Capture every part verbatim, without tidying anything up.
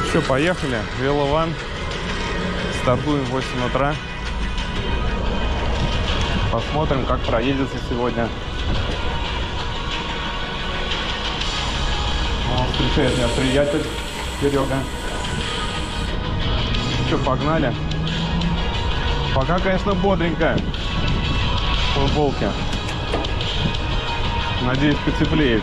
Все, поехали. Велован. Стартуем в восемь утра. Посмотрим, как проедется сегодня. О, встречает меня приятель Серега. Что, погнали? Пока, конечно, бодренько. В футболке. Надеюсь, потеплеет.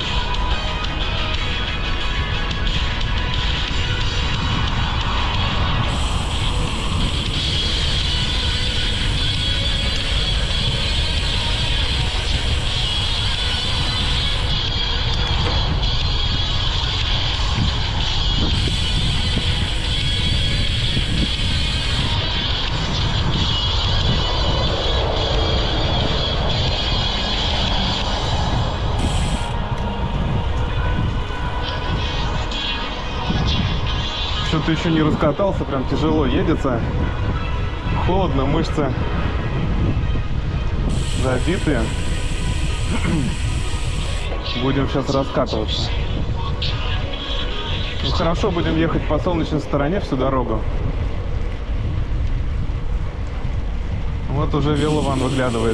Что-то еще не раскатался, прям тяжело едется. Холодно, мышцы забитые. Будем сейчас раскатываться. Ну, хорошо, будем ехать по солнечной стороне всю дорогу. Вот уже велован выглядывает.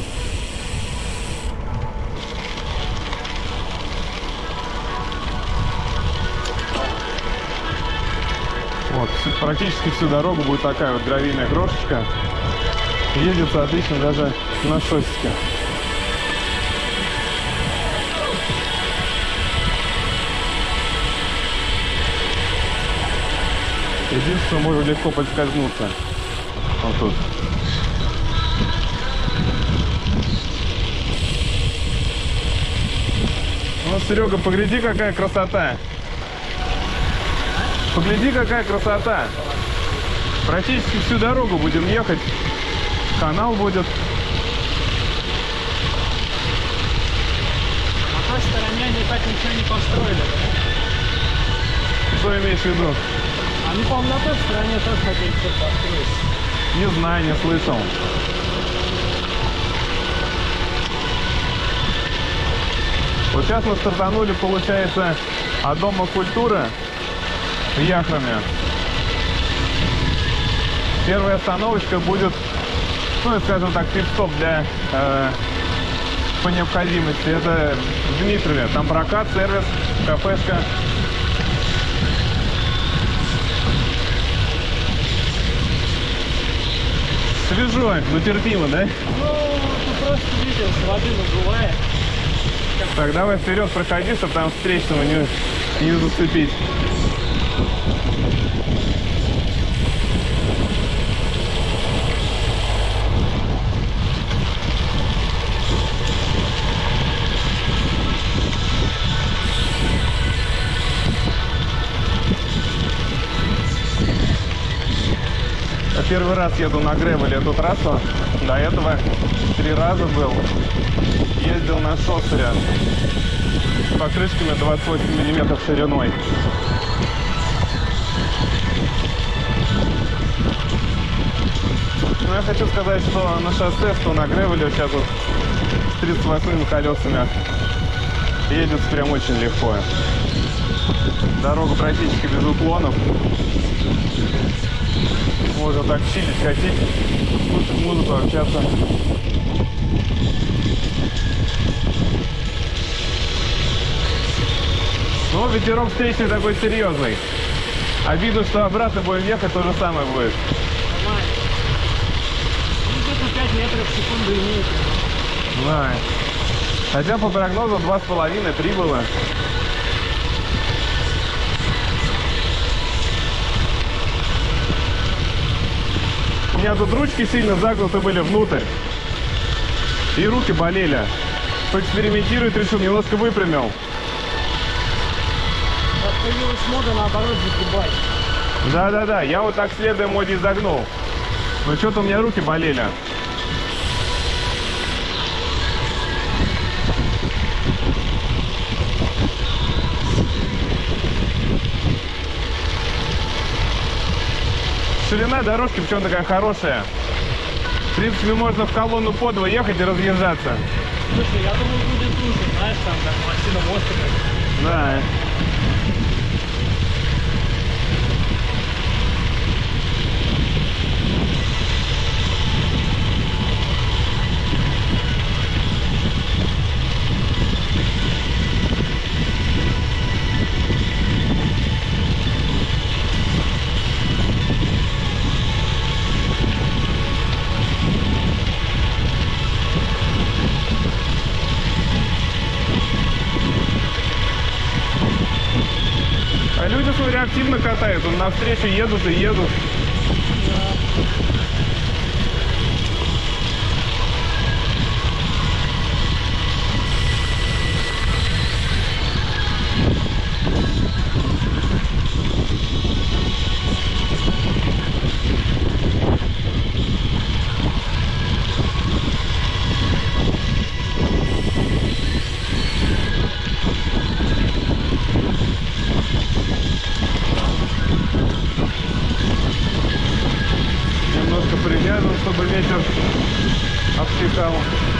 Вот, практически всю дорогу будет такая вот гравийная крошечка. Едется отлично даже на шоссике. Единственное, можно легко подскользнуться. Вот тут. Вот, Серега, погляди, какая красота. Погляди, какая красота. Практически всю дорогу будем ехать. Канал будет. На той стороне они так ничего не построили. Что имеешь в виду? Они, по-моему, на той стороне тоже хотели что-то построить. Не знаю, не слышал. Вот сейчас мы стартанули, получается, от Дома культуры в Яхроме. Первая остановочка будет, ну, скажем так, пит-стоп для э, по необходимости. Это в Дмитрове. Там прокат, сервис, кафешка. Свежо, но терпимо, да? Ну, ты просто видел, с воды надувает. Так, давай вперед проходи, чтобы там встречного не, не зацепить. Я первый раз еду на гревеле эту трассу. До этого три раза был. Ездил на шоссере с покрышками двадцать восемь миллиметров шириной. Но я хочу сказать, что на шоссе, что на гревеле сейчас вот с тридцать восьмыми колесами едет прям очень легко. Дорога практически без уклонов. Можно так чилить, ходить, слушать музыку, общаться. Ну, ветерок встречный такой серьезный. Обидно, что обратно будем ехать, то же самое будет. Нормально. Ну, где-то пять метров в секунду имеет. Да. Хотя по прогнозу два с половиной, три было. У меня тут ручки сильно загнуты были внутрь. И руки болели. Поэкспериментировать решил, немножко выпрямил. Появилась мода наоборот загибать. Да-да-да, я вот так следуя моде изогнул. Но что-то у меня руки болели. Ширина дорожки, причем такая хорошая. В принципе, можно в колонну по два ехать и разъезжаться. Слушай, я думаю, будет лучше, знаешь, там как в Лосином острове. Да. А люди, смотря, активно катают. Он навстречу едут и едут. Немножко привязан, чтобы ветер обтекал.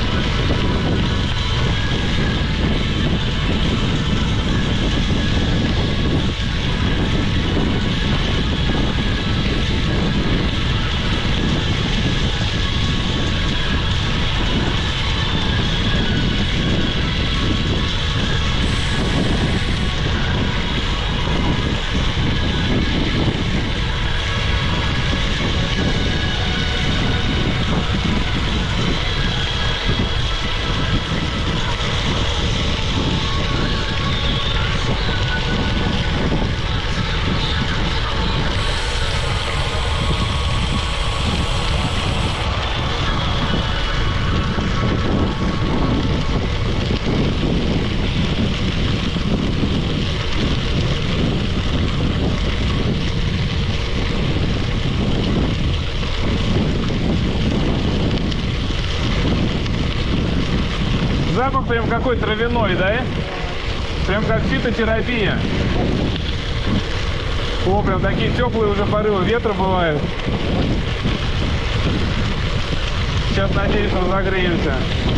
Запах прям какой травяной, да? Прям как фитотерапия. О, прям такие теплые уже порывы ветра бывают. Сейчас, надеюсь, разогреемся.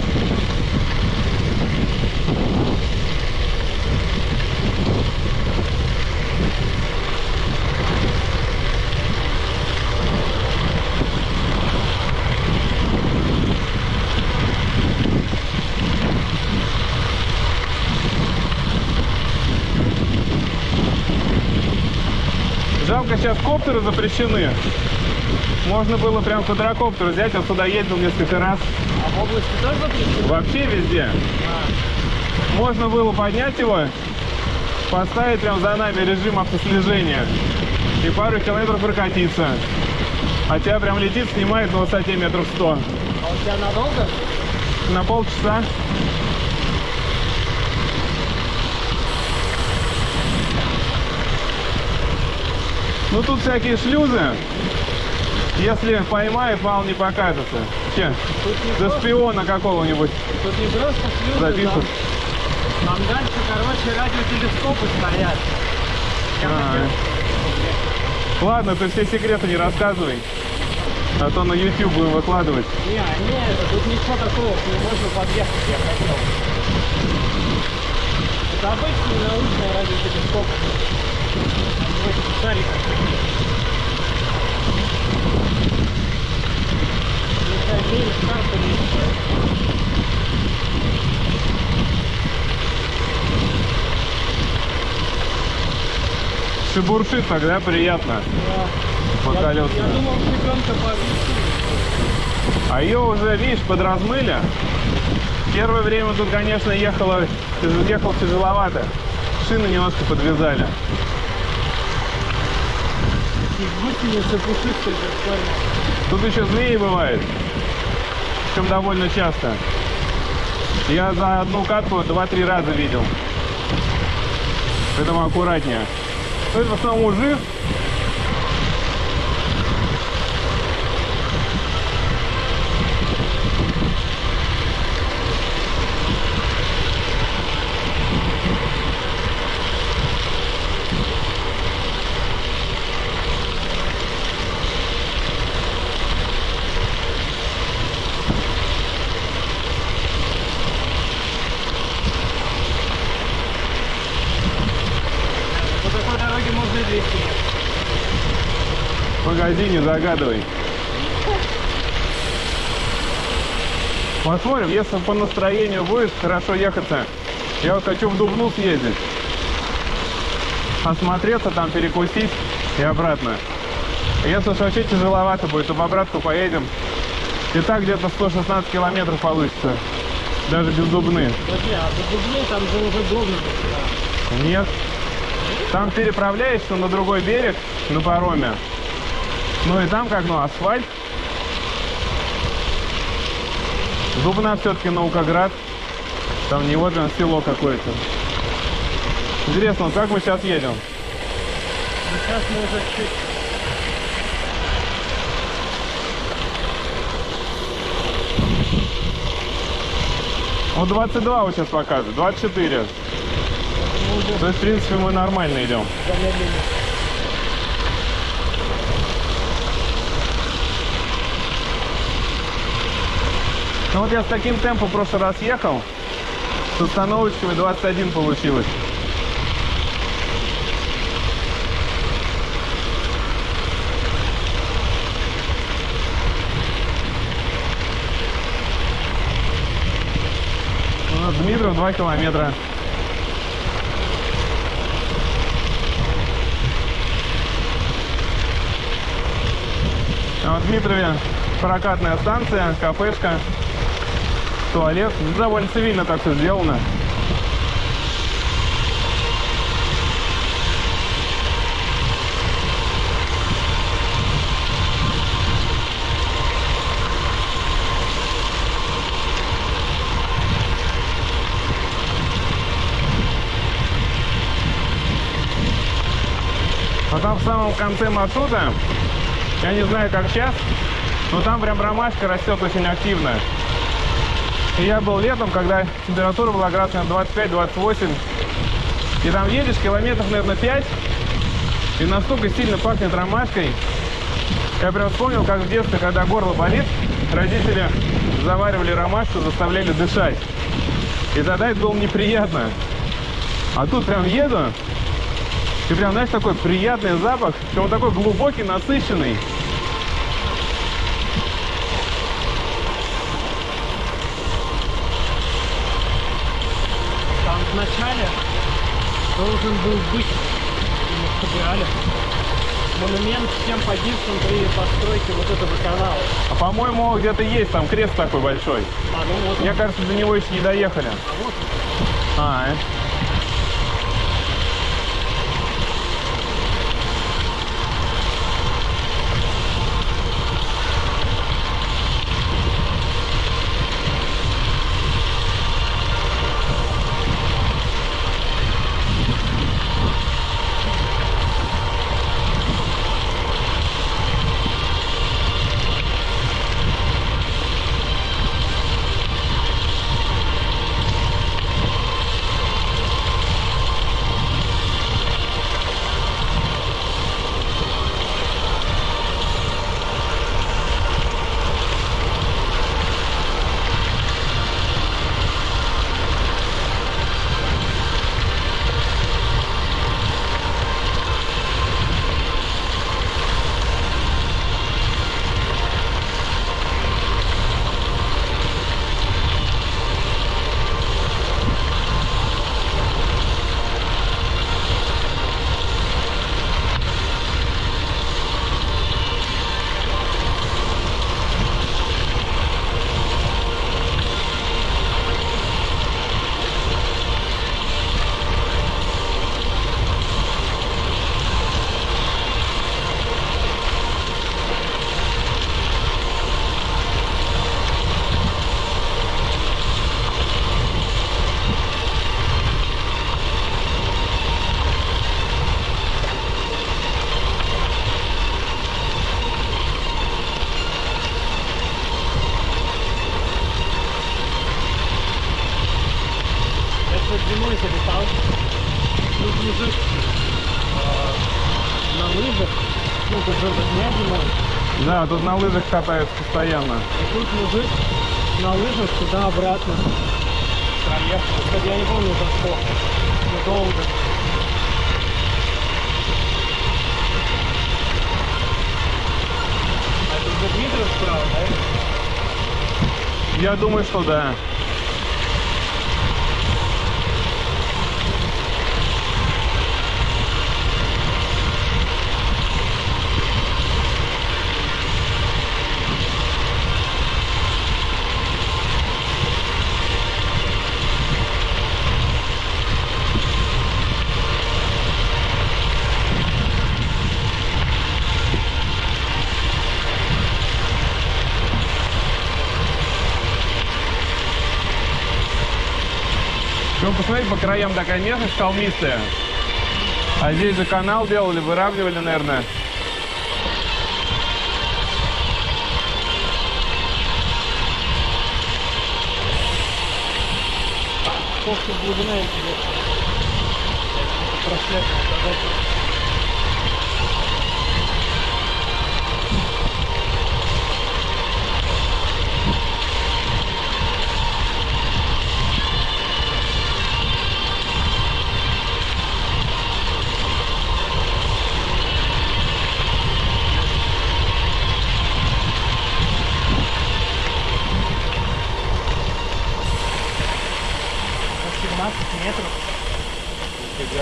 Жалко, сейчас коптеры запрещены. Можно было прям квадрокоптер взять, он сюда ездил несколько раз. А в области тоже запрещено? Вообще везде. А. Можно было поднять его, поставить прям за нами режим автослежения и пару километров прокатиться. А тебя прям летит, снимает на высоте метров сто. А у тебя надолго? На полчаса. Ну тут всякие шлюзы. Если поймает, мало не покатится. Че? За просто... шпиона какого-нибудь. Тут не просто шлюзы, записывают. Там, там дальше, короче, радиотелескопы стоят. А, ладно, ты все секреты не рассказывай. А то на YouTube будем выкладывать. Не, не, это, тут ничего такого, к нему можно подъехать, я хотел. Это обычный научный радиотелескоп. В этих шариках. Михаил, карта есть. Шебуршит тогда приятно. Да. По Я, колесам. я думал, щебенка повисит. А ее уже, видишь, подразмыли. Первое время тут, конечно, ехало, ехал тяжеловато. Шины немножко подвязали. И гусеницы пушистые, как Тут еще змеи бывают. Причем довольно часто. Я за одну катку два-три раза видел. Поэтому аккуратнее. Ну, это в основном ужи. по такой дороге можно и двести. В магазине загадывай. Посмотрим, если по настроению будет хорошо ехаться. Я вот хочу в Дубну съездить. Осмотреться, там перекусить и обратно. Если уж вообще тяжеловато будет, то в обратку поедем. И так где-то сто шестнадцать километров получится. Даже без Дубны. Подожди, а до Дубны там же уже Дубна. Нет. Там переправляешься на другой берег на пароме. Ну и там как, ну, асфальт. Дубна все-таки Наукоград. Там не вот прям село какое-то. Интересно, вот как мы сейчас едем? Ну, сейчас мы уже чуть... Вот двадцать два вот сейчас показывает, двадцать четыре. То есть, в принципе, мы нормально идем. Замедлили. Ну вот я с таким темпом в прошлый раз ехал. С остановочками двадцать один получилось. У нас Дмитров два километра. А вот в Дмитрове прокатная станция, кафешка, туалет. Довольно цивильно так все сделано. А там в самом конце маршрута, я не знаю как сейчас, но там прям ромашка растет очень активно. И я был летом, когда температура была градусов двадцать пять — двадцать восемь. И там едешь километров, наверное, пять, и настолько сильно пахнет ромашкой. Я прям вспомнил, как в детстве, когда горло болит, родители заваривали ромашку, заставляли дышать. И тогда это было неприятно. А тут прям еду, и прям, знаешь, такой приятный запах, причем он такой глубокий, насыщенный. Там вначале должен был быть, мы собирали, монумент всем погибшим при постройке вот этого канала. А по-моему, где-то есть там крест такой большой. А, ну вот. Мне кажется, до него еще не доехали. А вот. А, э? Зимой залетал. Тут мужик э, на лыжах, ну тут же дня зимой. Да, тут на лыжах катаются постоянно. И тут мужик на лыжах туда-обратно проехал. Кстати, я не помню за что, но долго. А это за Дмитров справа, да? Я думаю, что да. посмотреть, по краям такая местность холмистая. А здесь же канал делали, выравнивали, наверное. Сколько глубина идет. Просветно. семнадцать метров. Нифига.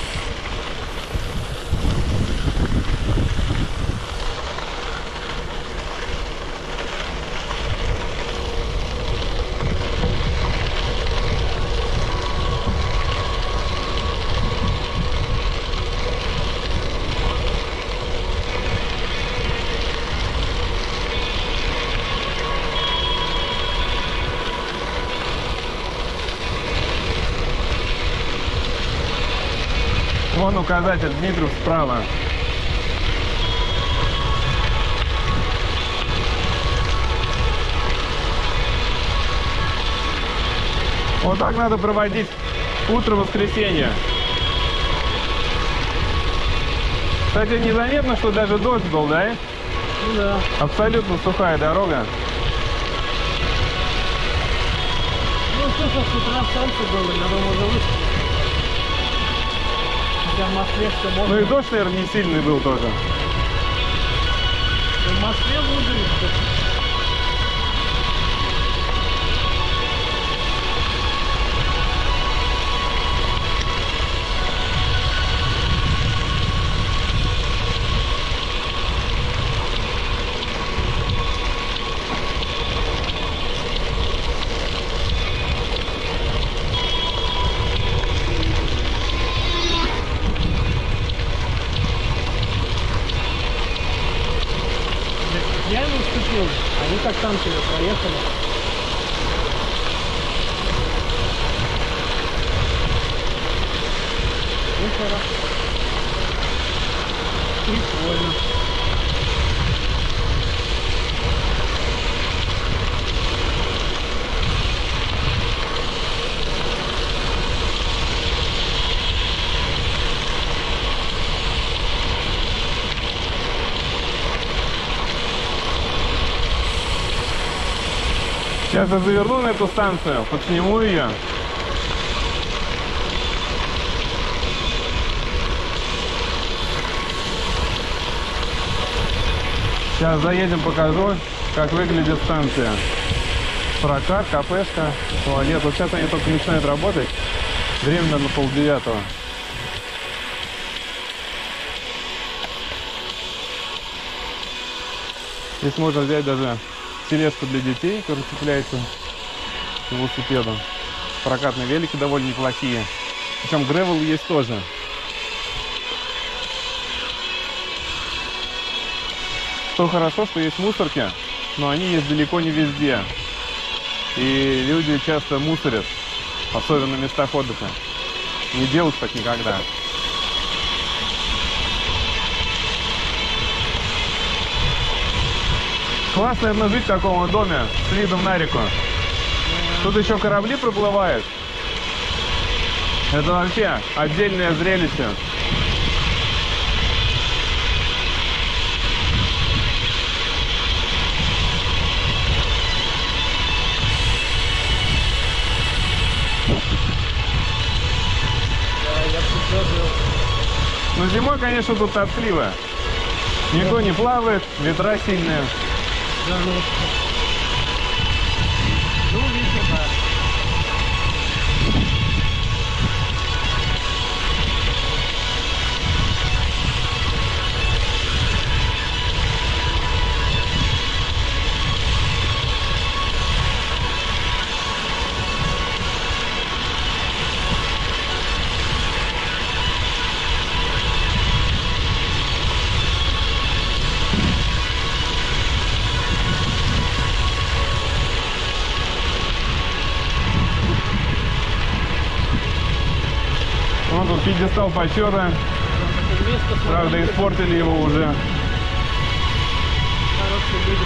Вон указатель, Дмитров справа. Вот так надо проводить утро воскресенья. Кстати, незаметно, что даже дождь был, да? Ну да. Абсолютно сухая дорога. Ну, что с утра солнце было, я думаю, уже вышли. В Москве все можно. Ну и дождь, наверное, не сильный был тоже. В Москве выжили. Я ему уступил, они как там себе проехали. Ну хорошо. Прикольно. Сейчас я заверну на эту станцию, подсниму ее. Сейчас заедем, покажу, как выглядит станция. Прокат, кафешка, туалет. Вот сейчас они только начинают работать. Время на полдевятого. Здесь можно взять даже тележку для детей, которая цепляется к велосипеду. Прокатные велики довольно неплохие. Причем гревел есть тоже. Что хорошо, что есть мусорки, но они есть далеко не везде. И люди часто мусорят, особенно в местах отдыха. Не делают так никогда. Классно, наверное, жить в таком доме с видом на реку. Тут еще корабли проплывают. Это вообще отдельное зрелище. Но зимой, конечно, тут тоскливо. Никто не плавает, ветра сильные. Да, ну, ну, видите, да. Пьедестал почета. Место, Правда, испортили его уже. Хорошие люди.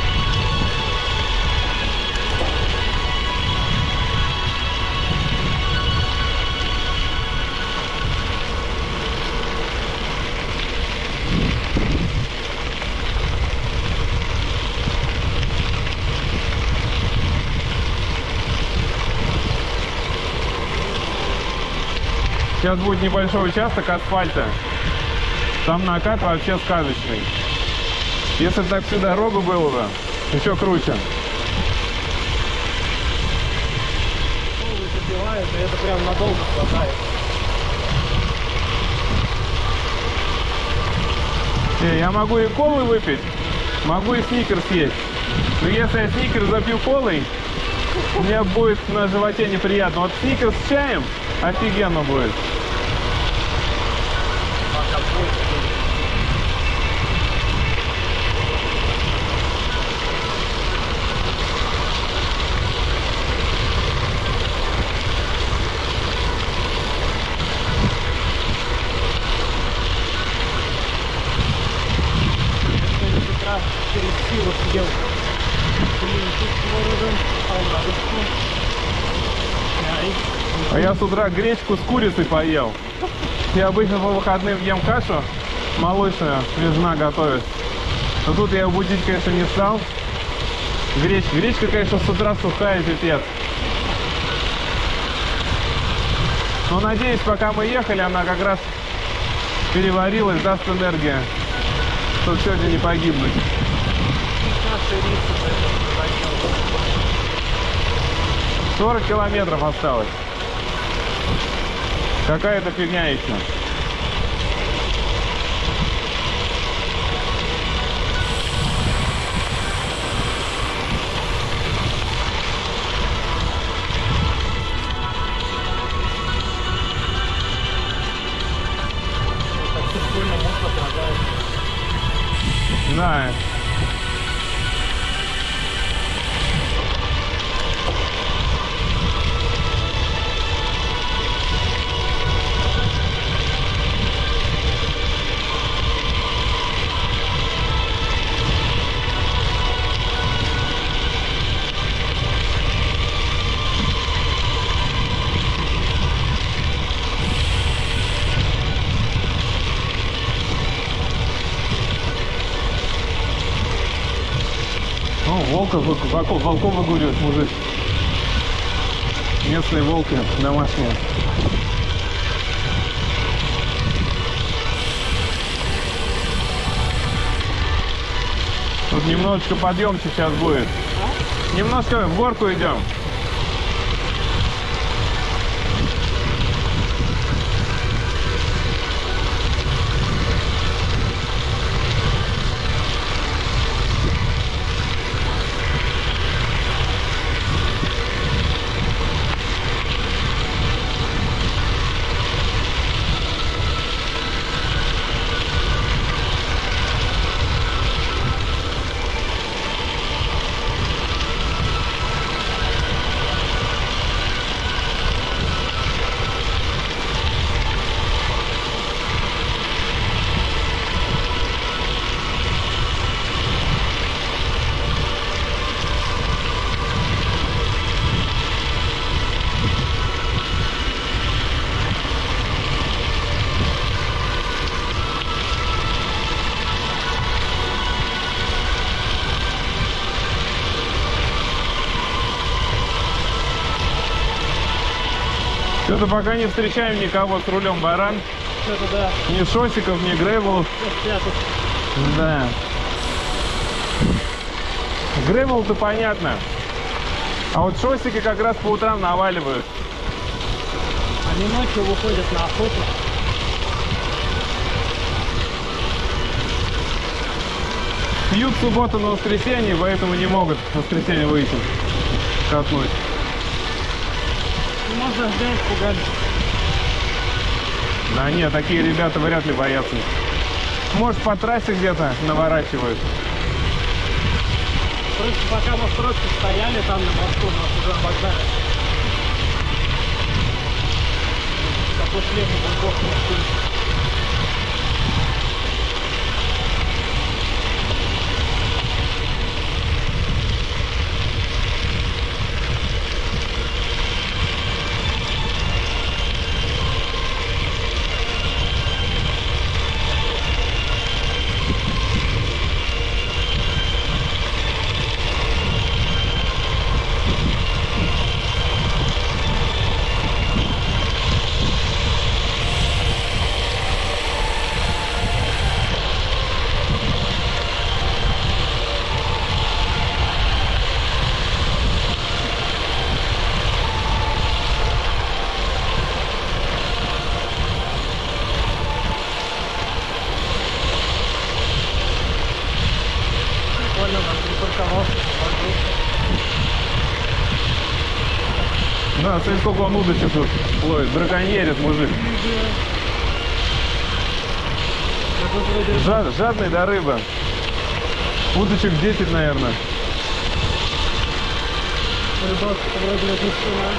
Сейчас будет небольшой участок асфальта. Там накат вообще сказочный. Если бы так всю дорогу было бы, еще круче. Колы забивают, и это прям надолго хватает. Не, я могу и колы выпить, могу и сникерс есть. Но если я сникерс запью колой, мне будет на животе неприятно. Вот сникерс с чаем офигенно будет. Через силу съел блинчик с творогом, оладушку, чай. А я с утра гречку с курицей поел. Я обычно по выходным ем кашу молочную, мне жена готовит. Но тут я будить, конечно, не стал. Гречка. Гречка, конечно, с утра сухая, пипец. Но надеюсь, пока мы ехали, она как раз переварилась, даст энергию, чтобы сегодня не погибнуть. сорок километров осталось. Какая-то фигня еще. Да. Волков, волков, волков выгуливает мужик. Местные волки домашние. Тут немножечко подъемчик сейчас будет. Немножко в горку идем. Что-то пока не встречаем никого с рулем баран. Что-то да. Ни шосиков, ни грейвелов. Да. Грейвел-то понятно. А вот шосики как раз по утрам наваливают. Они ночью выходят на охоту. Пьют в субботу на воскресенье, поэтому не могут в воскресенье выйти катнуть. Можно взять, пугать. Да нет, такие ребята вряд ли боятся. Может, по трассе где-то наворачивают. Просто пока мы в пробке стояли там на мосту, нас уже обогнали. после этого Бог не спит. Да, смотри, сколько он удочек тут ловит. Браконьерит мужик. Жад, жадный до рыбы. Удочек десять, наверное. Рыбалка вроде разрешена.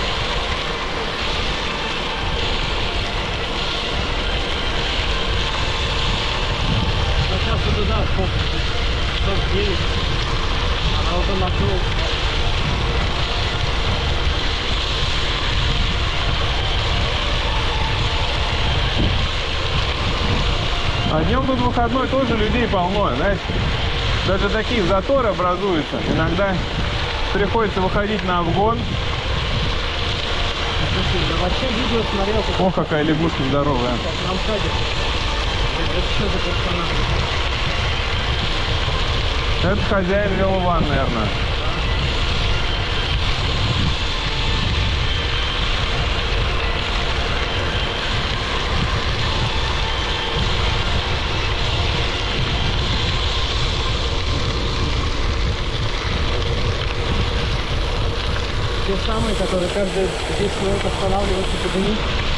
Но сейчас вот туда сколько? сорок девять. Она уже накрылась. А днем тут выходной тоже людей полно, знаешь. Даже такие заторы образуются. Иногда приходится выходить на обгон. Я вообще видео смотрел. Ох, какая лягушка здоровая. Нам садик. Это что за персонаж? Это хозяин велован, наверное. Те самые, которые каждые десять минут останавливаются подымить.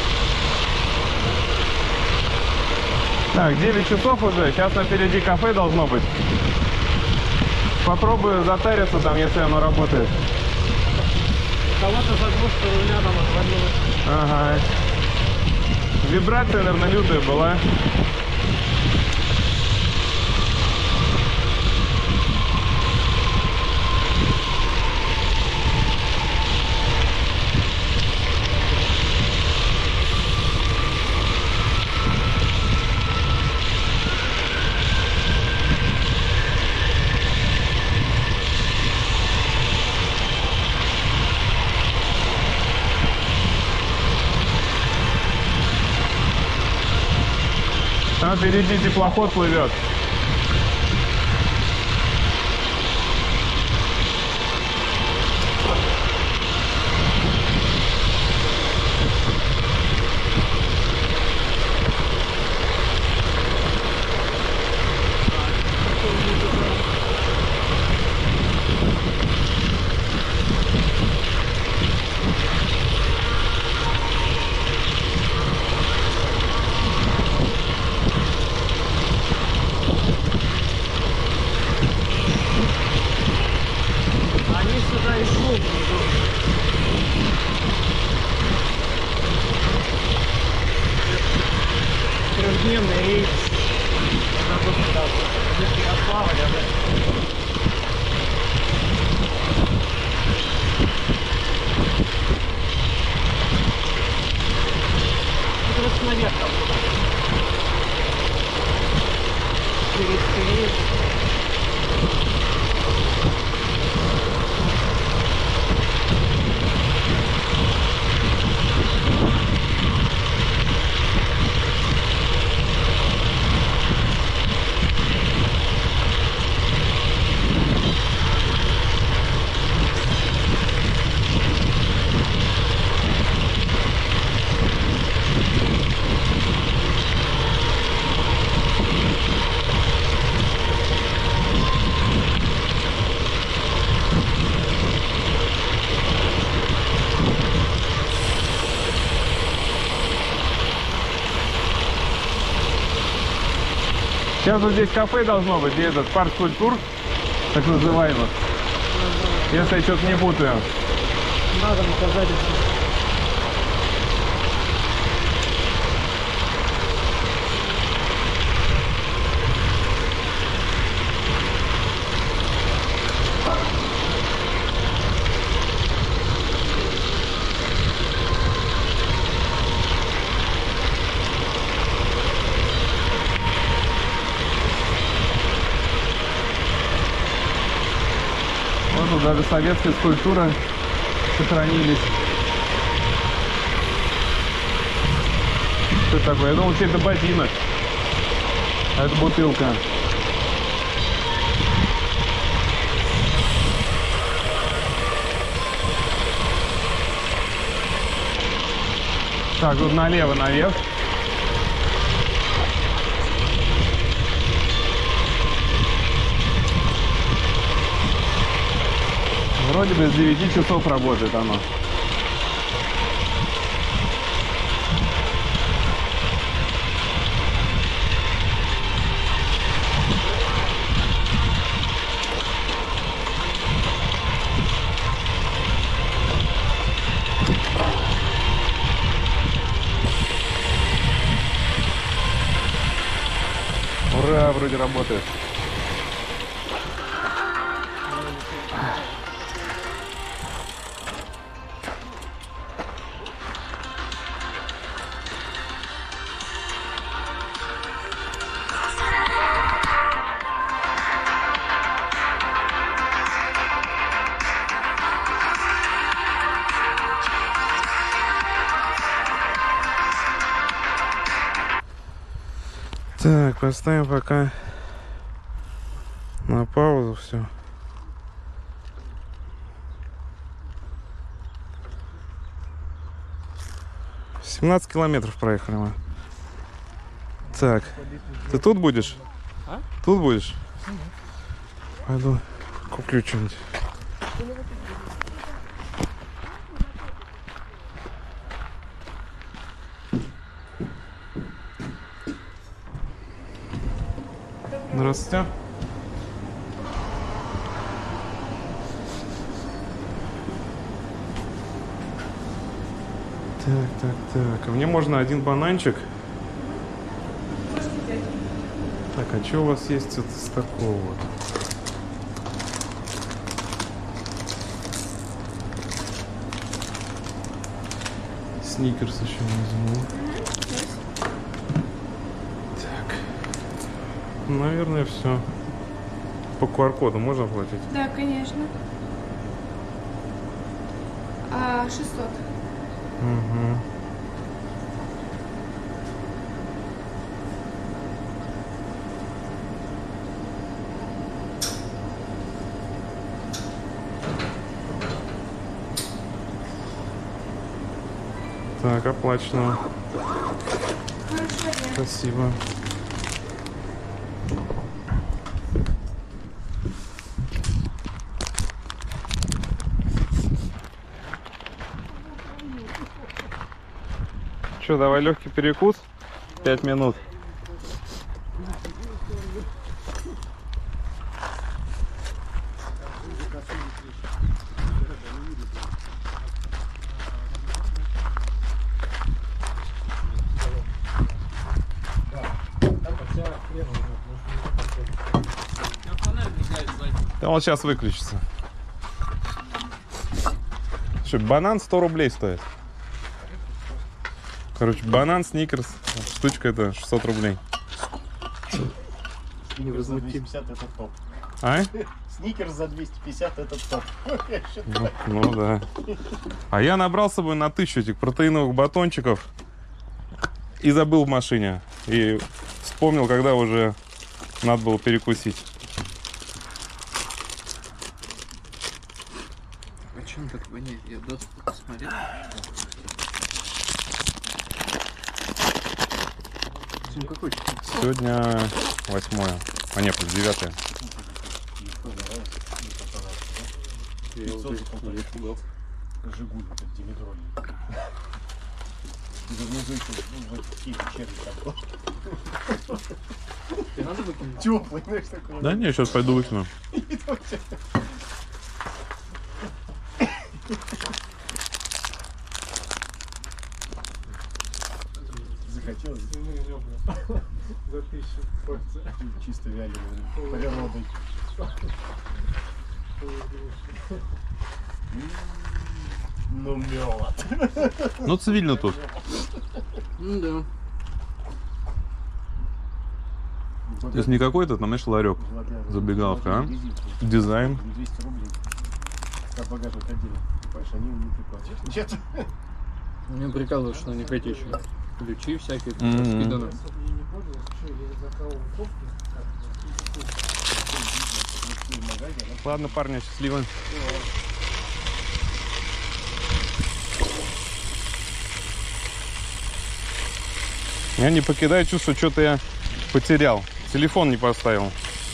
Так, девять часов уже. Сейчас напереди кафе должно быть. Попробую затариться там, если оно работает. Кого-то заглушка руля там отвалилась. Ага. Вибрация, наверное, лютая была. Там впереди теплоход плывет. Трехдневный рейс. Если отплавали, это вот наверх там. Турецкий рейс. Сейчас вот здесь кафе должно быть, где этот парк культур, так называемый. Если я что-то не путаю. Надо показать. Тут даже советские скульптуры сохранились. Что это такое? Я думал, что это ботинок. А это бутылка. Так, тут налево наверх. Вроде бы с девяти часов работает оно. Ура, вроде работает. Так, поставим пока на паузу все. семнадцать километров проехали мы. Так, ты тут будешь? А? Тут будешь? Пойду куплю что-нибудь. Здравствуйте. Так, так, так. А мне можно один бананчик? Так, а что у вас есть вот с такого вот? Сникерс еще возьму. Так. Наверное, все. По ку ар коду можно оплатить? Да, конечно. А, шестьсот. Угу. Так, оплачено. Хорошо, Спасибо. Что, давай легкий перекус? Пять минут. Да он сейчас выключится. Что, банан сто рублей стоит. Короче, банан, сникерс, штучка это шестьсот рублей. Сникерс за двести пятьдесят это топ. А? Сникерс за двести пятьдесят это топ. Ну, ну да. А я набрал с собой на тысячу этих протеиновых батончиков и забыл в машине. И вспомнил, когда уже надо было перекусить. А чем так воняет? Я доску посмотрел. Сегодня какой число? Сегодня восьмое. А нет, девятое. Жигуль, это димедроль. Внизу вот такие черви там. Тебе надо выкинуть? Теплый, знаешь, такой. Да не, сейчас пойду выкину. Захотелось? За тысячу порций. Чисто вяленый, природой. Ну, мёд. Ну, цивильно тут. Ну да. То есть не какой-то там, знаешь, ларек. Забегаловка, а? Дизайн. двести рублей. На багажник отдельно. Понимаешь, они не прикладывают. Нет. Мне прикалывают, что у них эти еще ключи всякие, Мгм. раскиданы. Ладно, парни, счастливо. Я не покидаю чувство, что-то я потерял. Телефон не поставил.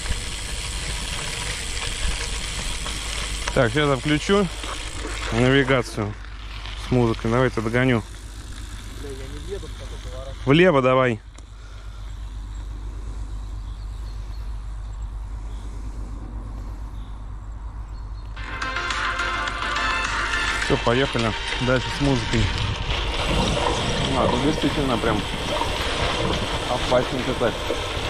Так, сейчас я включу навигацию с музыкой. Давайте догоню. Влево давай. Все, поехали. Дальше с музыкой. А, тут действительно прям опасненько так.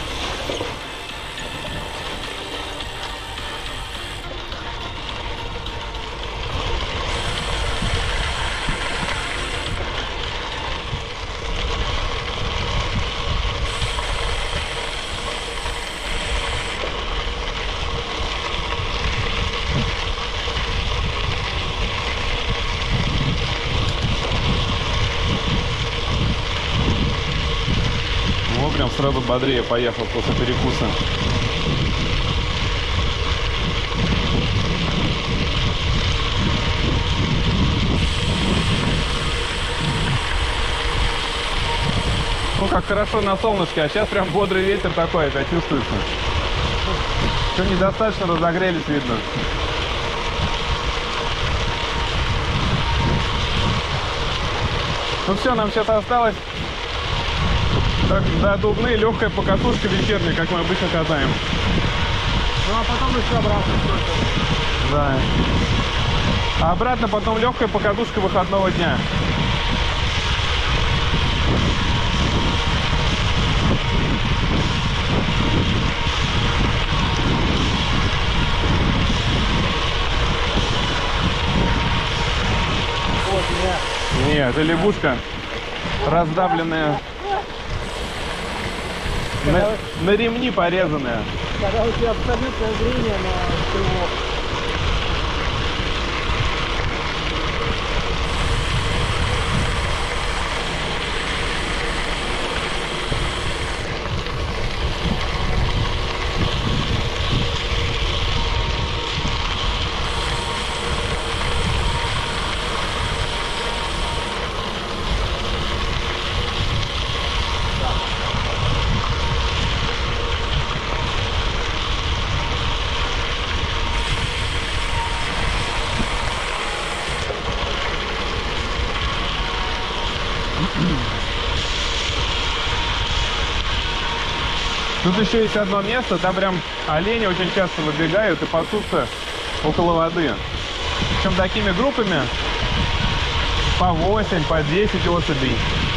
О, прям сразу бодрее поехал после перекуса. Ну как хорошо на солнышке, а сейчас прям бодрый ветер такой, это чувствуется. Еще недостаточно разогрелись, видно. Ну все, нам сейчас осталось так, до Дубны легкая покатушка вечерняя, как мы обычно катаем. Ну а потом еще обратно. Да. А обратно потом легкая покатушка выходного дня. Вот, я. Нет, это лягушка раздавленная. На, на ремни порезанная. Когда у тебя абсолютное зрение на тревогу. Тут еще есть одно место, там прям олени очень часто выбегают и пасутся около воды. Причем такими группами по восемь, по десять особей.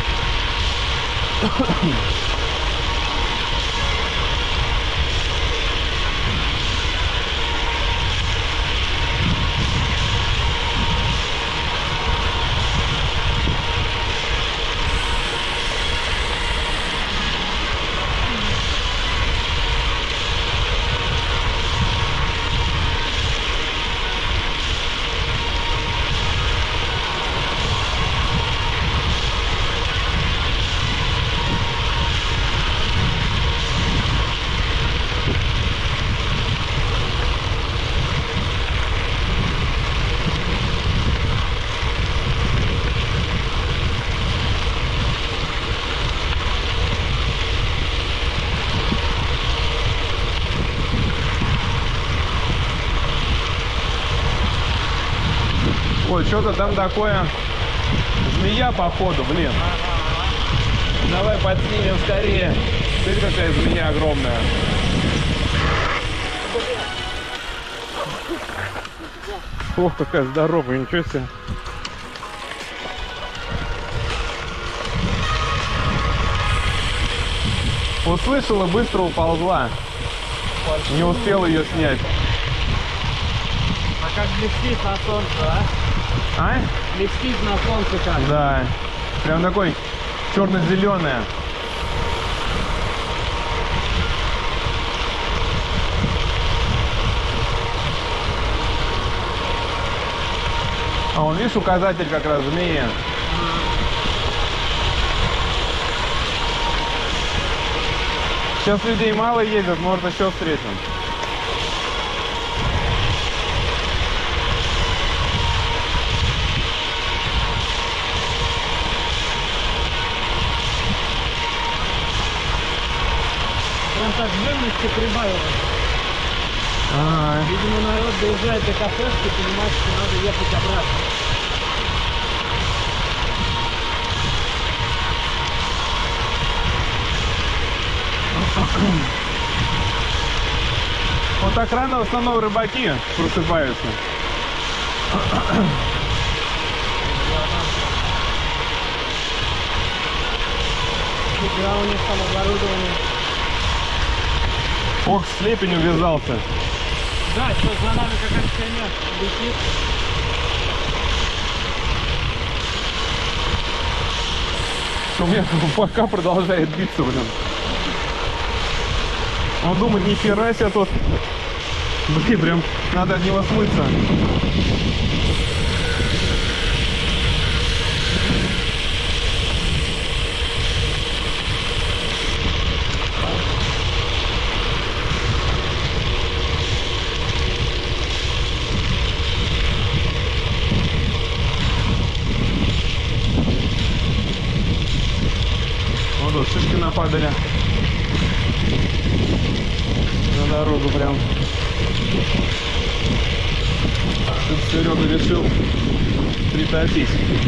Ой, что-то там такое. Змея, походу, блин. Давай подснимем скорее. Смотри, какая змея огромная. Ох, какая здоровая, ничего себе. Услышала, быстро уползла. Не успел ее снять. А как блестит на солнце, а? А? Блестит на солнце как. Да. Прям такой черно-зеленая. А вон, видишь, указатель как раз змеи. Сейчас людей мало ездят, может еще встретим. Прям так жирности прибавилось. Ага. Видимо, народ доезжает до кафешки и понимает, что надо ехать обратно. Вот так рано в основном рыбаки просыпаются. Фига у них там оборудование. Ох, слепень увязался. Да, сейчас за нами какая-то херня летит. У меня пока продолжает биться, блин. Он думает, нихера себе тут. Блин, прям надо от него смыться. Вот тут шишки нападали на дорогу прям. Тут Серега решил притопить.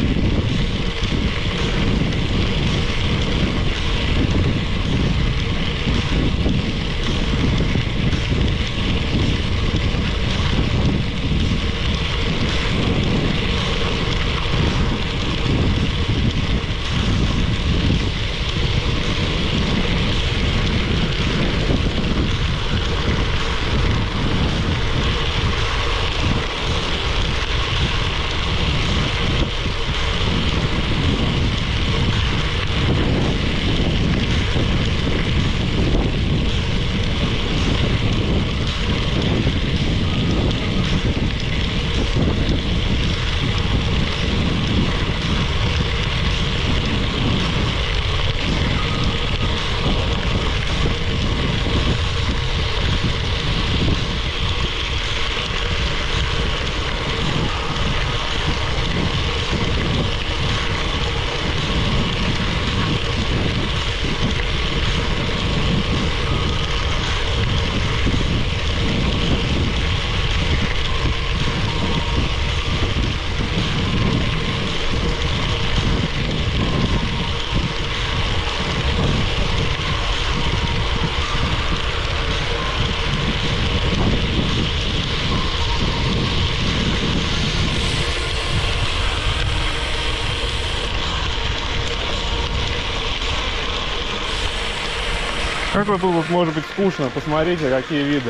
Как вот тут вот может быть скучно? Посмотрите, какие виды.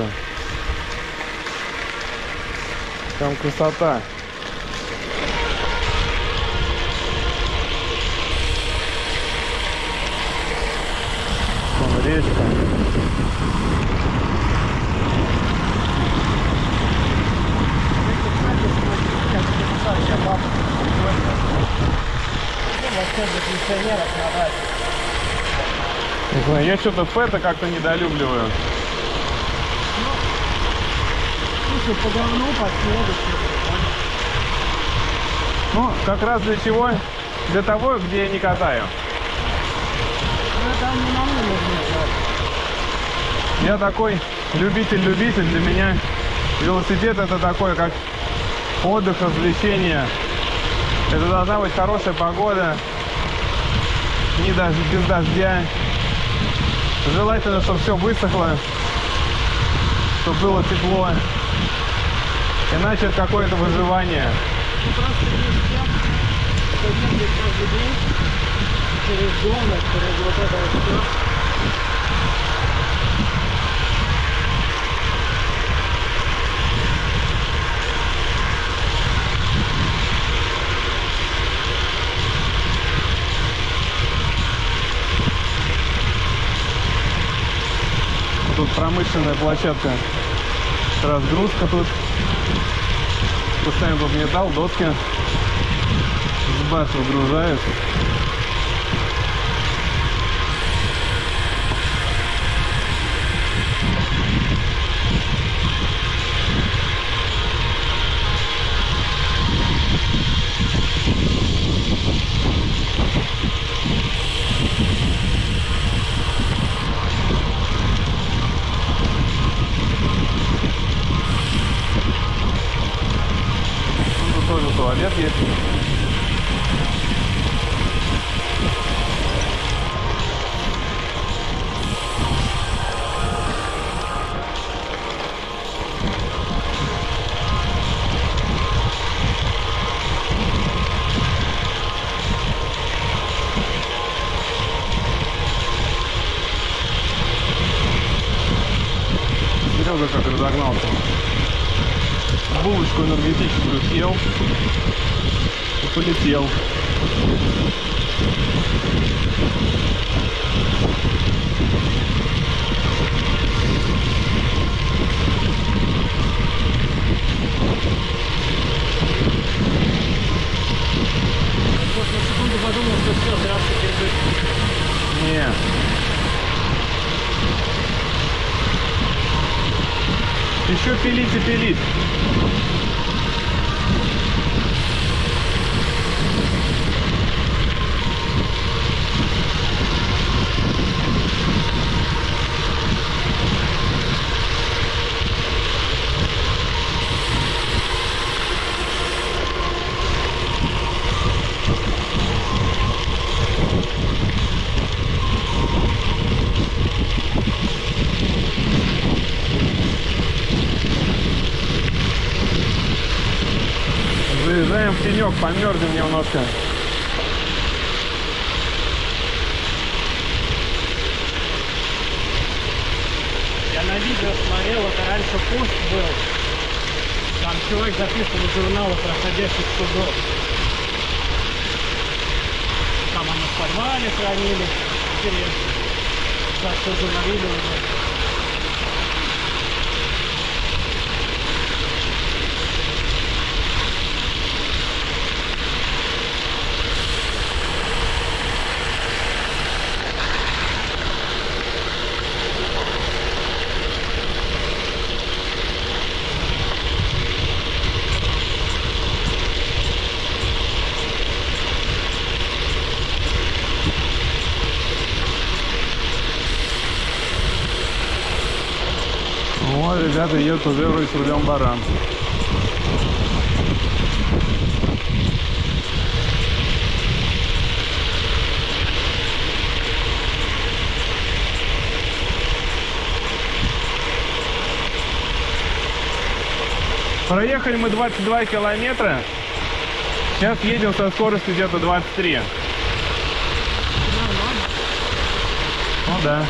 Там красота. Вон речка. Не знаю, я что-то фета как-то недолюбливаю. Слушай, по говну, по снегу. Ну, как раз для чего? Для того, где я не катаю. Ну, это не нам не нужно. Я такой любитель-любитель. Для меня велосипед это такой, как отдых, развлечение. Это должна быть хорошая погода, не даже без дождя. Желательно, чтобы все высохло, чтобы было тепло. Иначе это какое-то выживание. Ну, просто есть тем, что ездит каждый день через зоны, через вот это вот все. Тут промышленная площадка. Разгрузка тут. Постоянно тут металл, доски. С баш выгружают. Тут тоже туалет есть. Серега как разогнался. Булочку энергетическую съел и полетел. Вот на секунду подумал, что все, зря теперь. Не. Еще пилить и пилить. Заезжаем в тенек, померзнем немножко. Я на видео смотрел, это раньше куст был. Там человек записывал журналы проходящих судов. Там оно в подвале хранили. Теперь так что заварили уже. Вот, ребята, едут уже вроде с рулем баран. Проехали мы двадцать два километра. Сейчас едем со скоростью где-то двадцать три. Нормально. Ну да.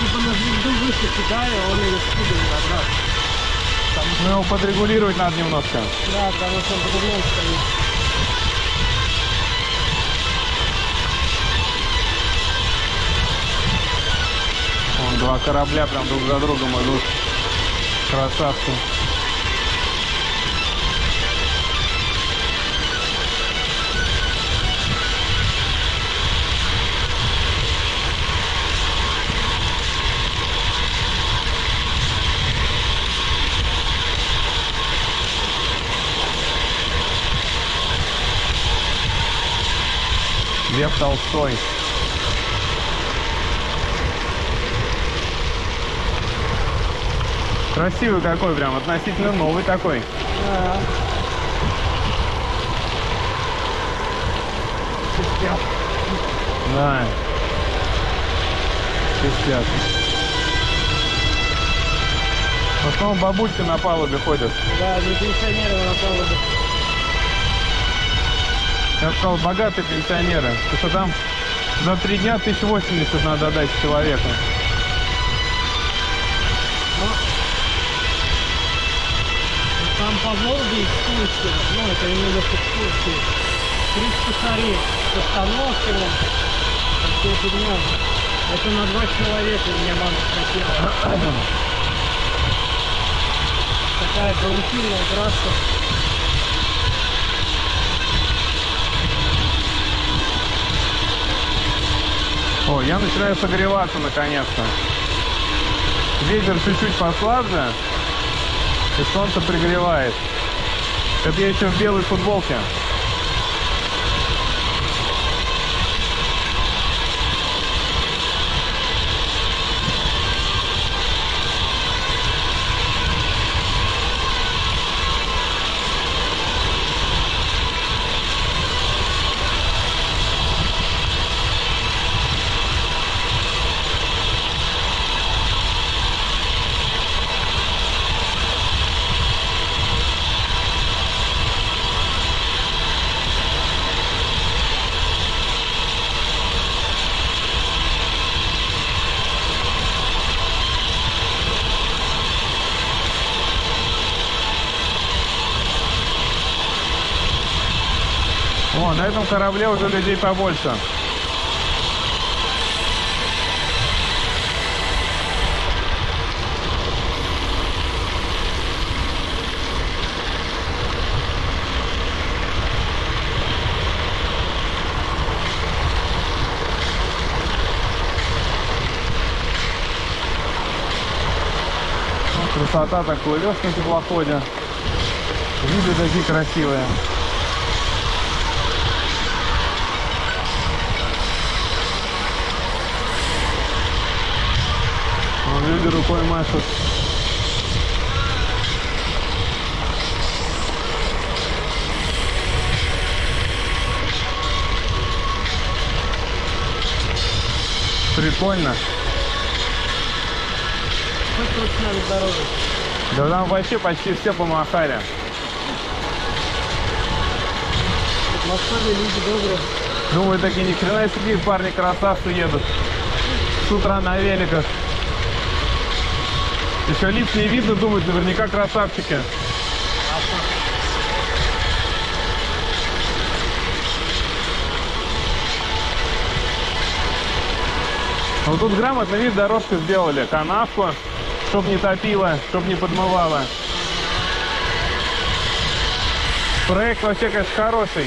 типа на звезду выше кидаю, он ее скидывает назад. Ну, его подрегулировать надо немножко. Да, потому что он под углом стоит. Вон два корабля прям друг за другом идут. Красавцы. Лев Толстой. Красивый какой, прям относительно новый такой. Да. Шестят. Да. Шестят. В основном бабульки на палубе ходят. Да, не пенсионеры на палубе. Я бы сказал, богатые пенсионеры. Потому что там за три дня тысяча восемьдесят надо отдать человеку. Там по Волге экскурсии, ну это именно экскурсии, триста шарей с остановками, все фигня. Это на два человека мне мама спросила. Такая паутинная трасса. О, я начинаю согреваться наконец-то. Ветер чуть-чуть послабже, и солнце пригревает. Это я еще в белой футболке. О, на этом корабле уже людей побольше. Красота так плывешь на теплоходе. Виды такие красивые. Люди рукой машут. Прикольно. Хоть тут с нами дорога. Да там вообще почти все помахали. В Москве люди добрые. Думаю, такие ни хрена себе парни красавцы едут. С утра на великах. Еще лиц не видно, думают, наверняка красавчики. Вот тут грамотно, вид, дорожку сделали, канавку, чтоб не топило, чтоб не подмывало. Проект вообще, конечно, хороший.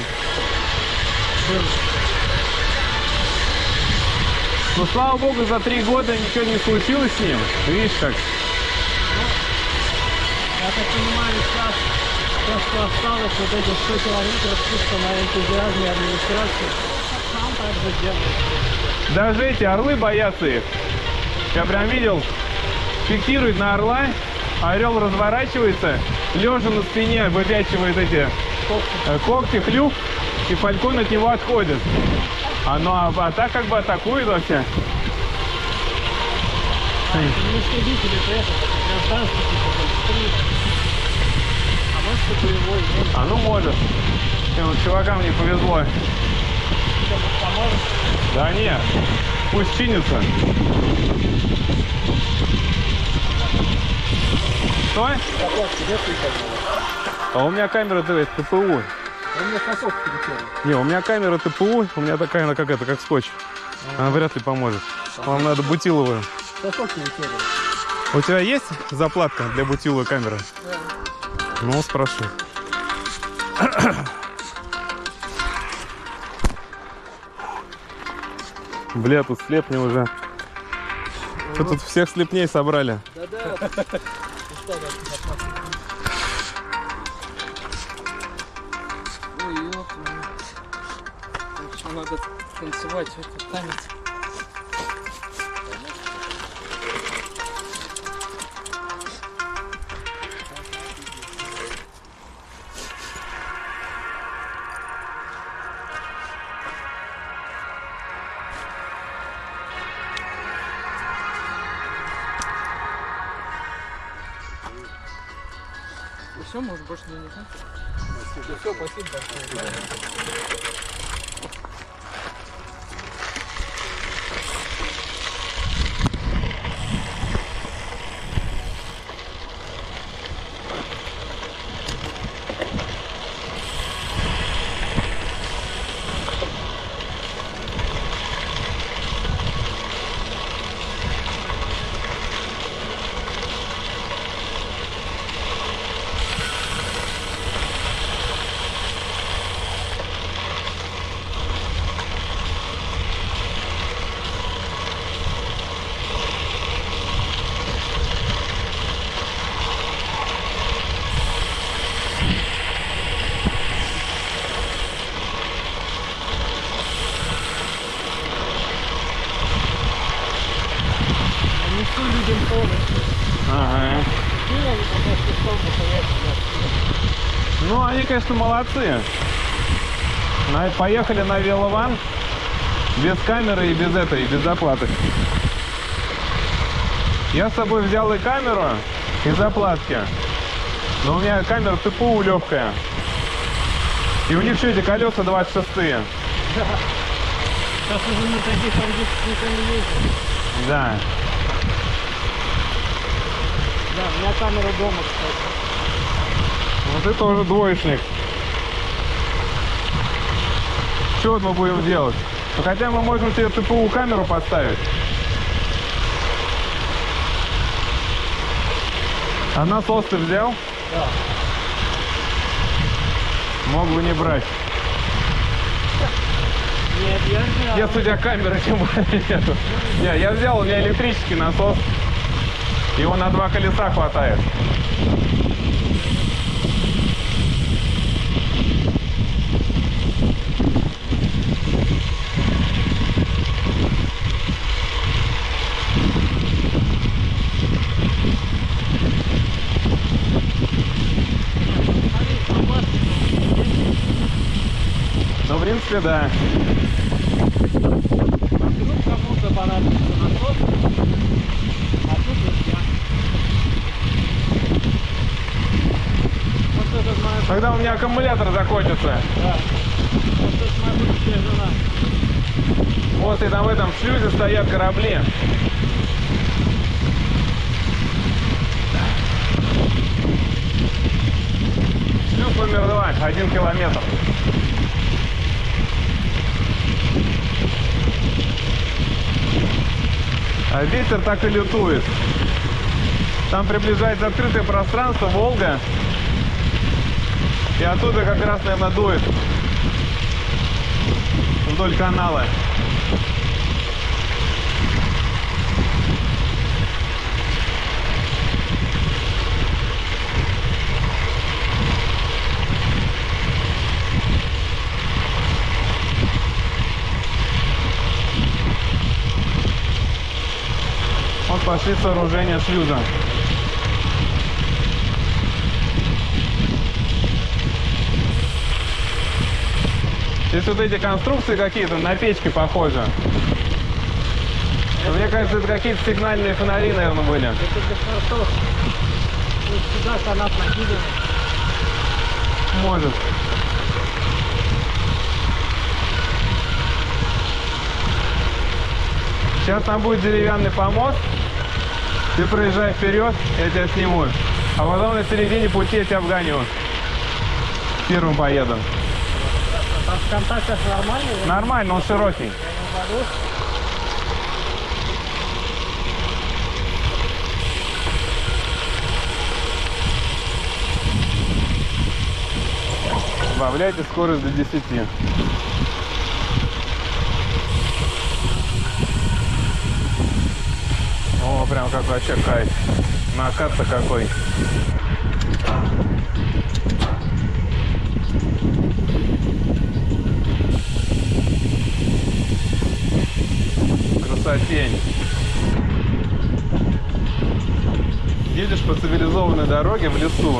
Но, слава богу, за три года ничего не случилось с ним. Видишь как? Я так понимаю, сейчас то, что осталось, вот эти сто километров, чисто на энтузиазме администрации, сам так же делает. Даже эти орлы боятся их. Я прям видел, фиксирует на орла, орел разворачивается, лежа на спине выпячивает эти когти, когти хлюп, и фалькон от него отходит. А, ну, а, а так как бы атакует вообще. А, не истребители, это, это гражданский типа. А может это его и А ну может. Тем вот чувакам не повезло. поможет. Да нет, пусть чинится. Что? Заплатки нет и А у меня камера ТПУ. У меня сосок перетерли. Не, у меня камера ТПУ, у меня такая, она как это, как скотч. Она вряд ли поможет. Вам надо бутиловую. Сосок перетерли. У тебя есть заплатка для бутиловой камеры? Да. Ну, спрошу. Бля, тут слепни уже. Что тут всех слепней собрали? Да-да. Ну что, да, Ой, ёпта. Еще надо танцевать этот танец. Все, может, больше не нужно? Все, спасибо большое. Несу людям помощь. Ага. Ну, они просто столбы стоят. Ну, они, конечно, молодцы. На- Поехали на велован без камеры и без этой, и без заплаток. Я с собой взял и камеру, и заплатки. Но у меня камера ТПУ легкая. И у них что, эти колеса двадцать шестые? Сейчас уже на таких орбитах никто не ездит. Да. Да, у меня камера дома, кстати. Вот это уже двоечник. Что вот мы будем делать? Ну, хотя мы можем себе ТПУ камеру поставить. А насос ты взял? Да. Мог бы не брать. Нет, я взял. Если у тебя камеры, тем более нету. Не, я взял, у меня электрический насос. Его на два колеса хватает. Ну, в принципе, да. А вдруг кому-то понадобится насос, а тут нельзя. Вот этот моя... Тогда у меня аккумулятор закончится. Да. Вот это моя будущая жена. Вот и там в этом шлюзе стоят корабли. Шлюз номер два, один километр. А ветер так и лютует. Там приближается открытое пространство, Волга. И оттуда как раз, наверное, дует вдоль канала. Вот пошли сооружения шлюза. Здесь вот эти конструкции какие-то на печке похожи. Но мне кажется, это какие-то сигнальные фонари, наверное, были. Это для фортов. Вот сюда канат накидываем. Может. Сейчас там будет деревянный помост. Ты проезжай вперед, я тебя сниму. А потом на середине пути я тебя обгоню. Первым поеду. Там в контактах нормально? Я Нормально, он широкий. не упаду. Добавляйте скорость до десяти. О, прям как вообще кайф. Накат-то какой. Красотень. Едешь по цивилизованной дороге в лесу.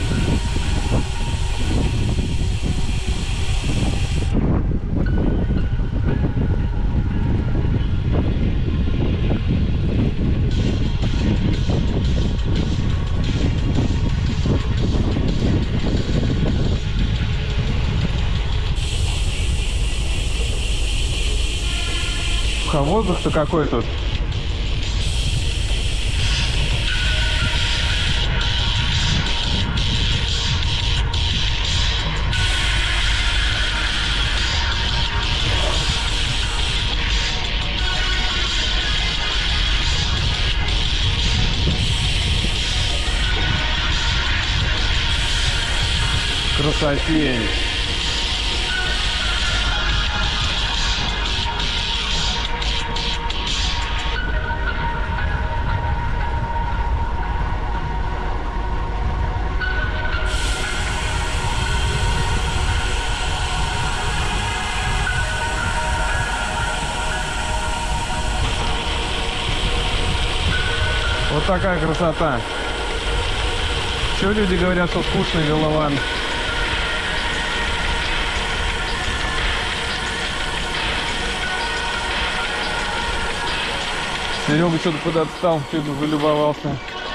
А воздух-то какой тут. Красотень. Вот такая красота. Чего люди говорят, что скучный Велован? Серега что-то куда-то стал, что-то залюбовался.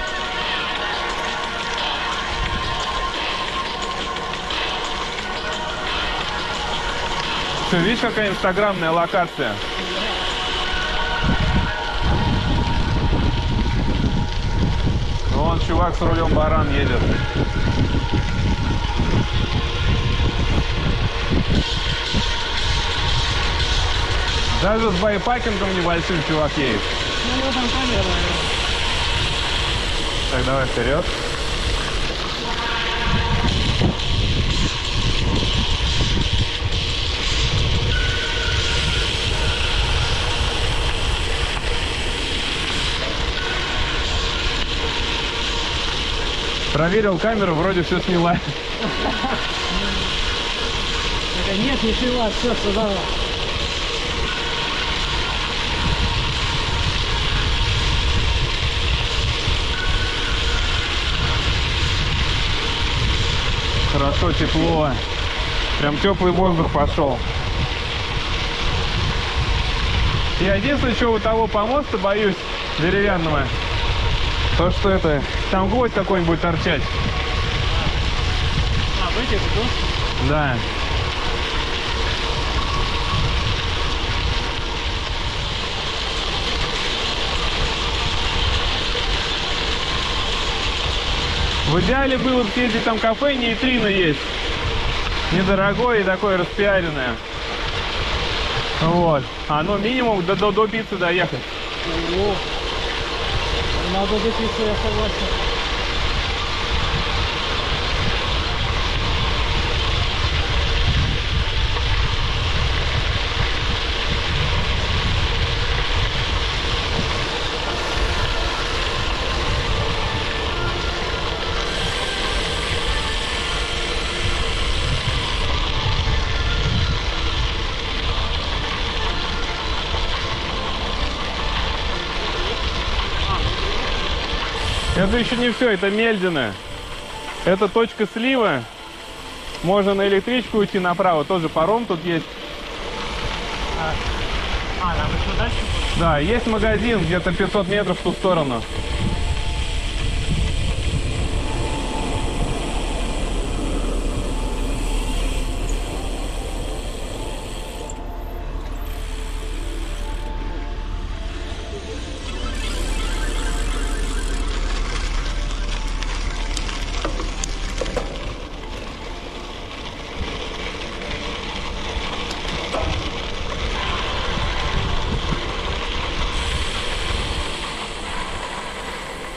Что, видишь, какая инстаграмная локация? Вон чувак с рулем баран едет. Даже с байпакингом небольшим чувак едет. Ну, там камера. Так, давай вперед. Проверил камеру, вроде все сняла. Нет, не сняла, все создала. Хорошо, тепло. Прям теплый воздух пошел. Я единственное, что у того помоста боюсь, деревянного, то что это, там гвоздь какой-нибудь торчать. А, в этих, да? Да. В идеале было бы съездить, там кафе нейтрино есть. Недорогое и такое распиаренное. Вот. А ну минимум до, до, до пиццы доехать. О, надо допиться, я согласен. Это еще не все, это Мельдино. Это точка слива. Можно на электричку уйти направо, тоже паром тут есть. А, а нам еще дальше будет? Да, есть магазин где-то пятьсот метров в ту сторону.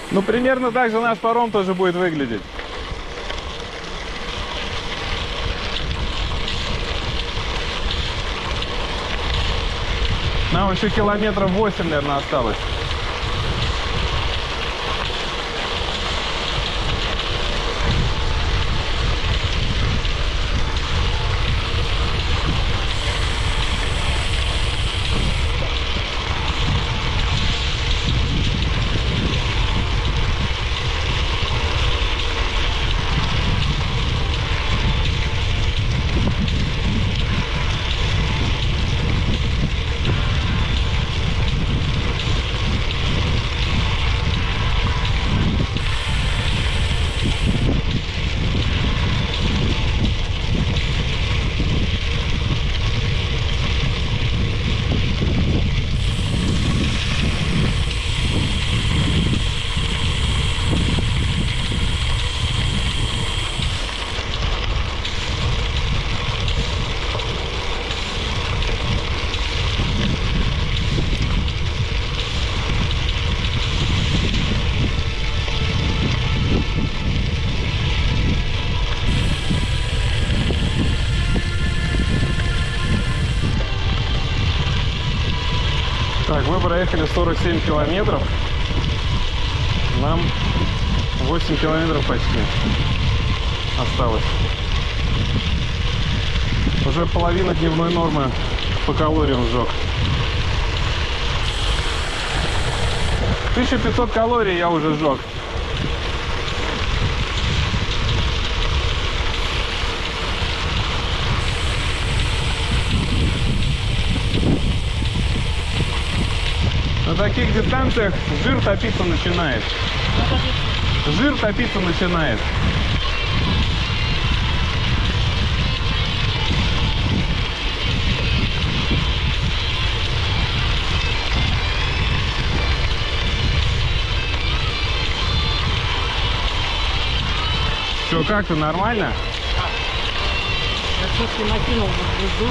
Ну, примерно так же наш паром тоже будет выглядеть. Нам еще километров восемь, наверное, осталось. Так, мы проехали сорок семь километров. Нам восемь километров почти осталось. Уже половина дневной нормы по калориям сжег. тысяча пятьсот калорий я уже сжег. На таких дистанциях жир топиться начинает. Жир топиться начинает. Все, как ты, нормально? Я все-таки накинул на звезду.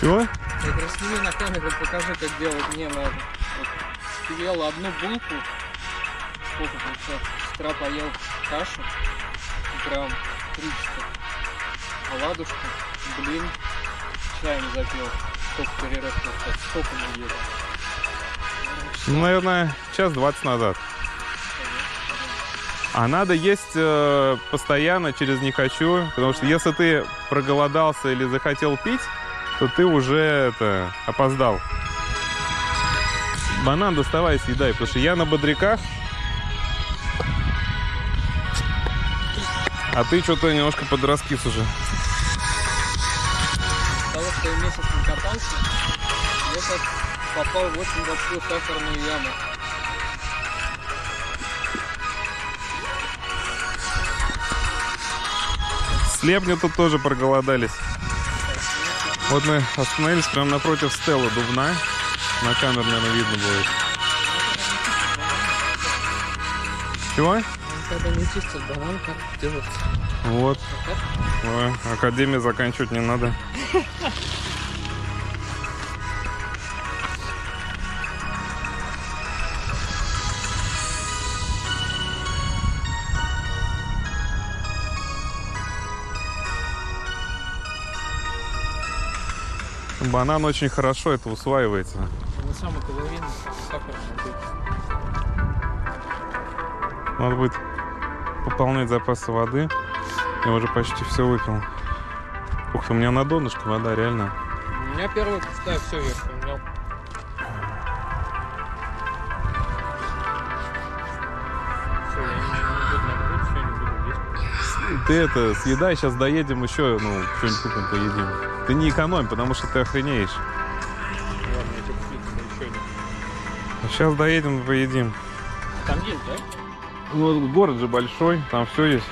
Чего? Я говорю, сними на камеру, покажи, как делать. Не, надо. Вот, ты ела одну булку. Сколько получается? С утра поел кашу. Грамм тридцать. Оладушку, блин, чаем запил. Сколько перерыв, сколько мы ели? Ну, наверное, час двадцать назад. А надо есть э, постоянно через «не хочу», потому что если ты проголодался или захотел пить, то ты уже это, опоздал. Банан доставай, съедай, потому что я на бодряках, а ты что-то немножко подраскис уже. Того, что я месяц не катался, я как попал в очень большую сахарную яму. Слепни тут тоже проголодались. Вот мы остановились прямо напротив Стелла Дубна. На камеру, наверное, видно будет. Чего? Когда не чистят банан, как делать? Вот. Ой, академию заканчивать не надо. Банан очень хорошо это усваивается. Не самый калорийный, сахарный будет. Надо будет пополнять запасы воды. Я уже почти все выпил. Ух ты, у меня на донышке вода, реально. У меня первая пустая, все, я понял. Все, я не, не буду нагрузить, все, не буду есть. Ты это, съедай, сейчас доедем еще, ну, что-нибудь купим, поедим. Ты не экономь, потому что ты охренеешь. Ладно, я тебе купить, еще не. Сейчас доедем, поедим. Там есть, да? Ну, город же большой, там все есть.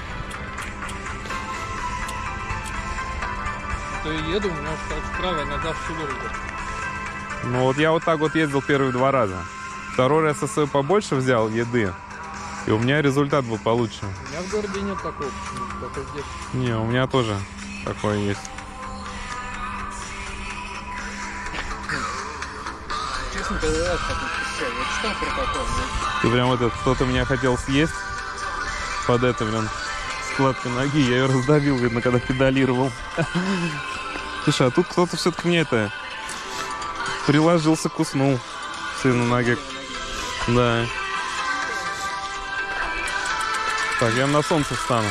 То я еду, у меня осталась правая нога в судороге. Ну вот я вот так вот ездил первые два раза. Второй раз я себе побольше взял еды, и у меня результат был получше. У меня в городе нет такого почему-то, только здесь. Не, у меня тоже такое есть. Честно, первый раз такой писал. Я читал протокол, но... Ты прям вот этот, кто-то меня хотел съесть под это, блин, складкой ноги. Я ее раздавил, видно, когда педалировал. Слушай, а тут кто-то все-таки мне это приложился, куснул сына ноги. Да. Так, я на солнце встану.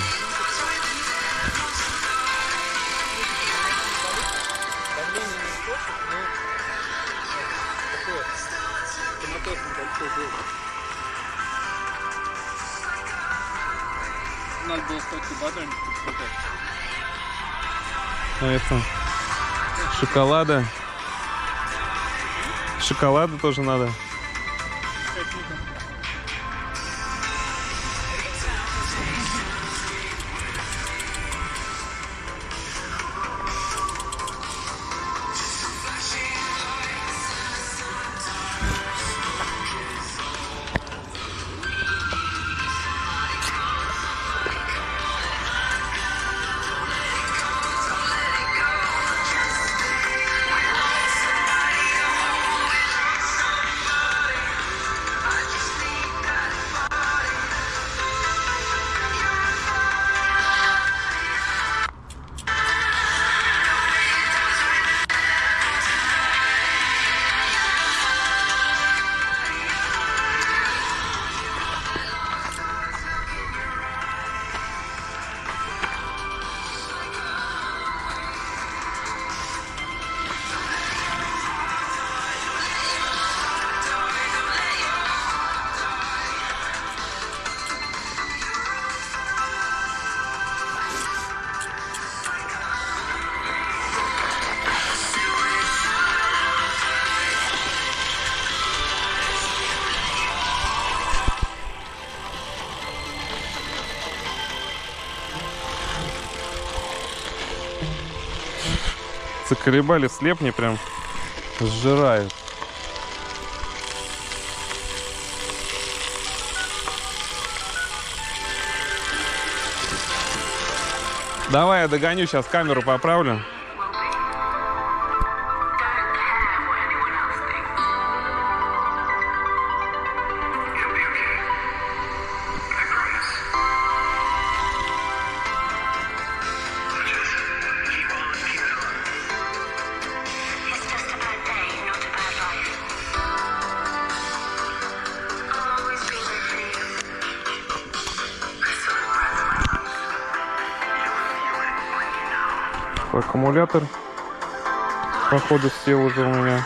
Надо было стать кубатами, чтобы А это шоколада. Шоколада тоже надо. Заколебали слепни, прям сжирают. Давай я догоню, сейчас камеру поправлю. Аккумулятор, походу, сел уже у меня.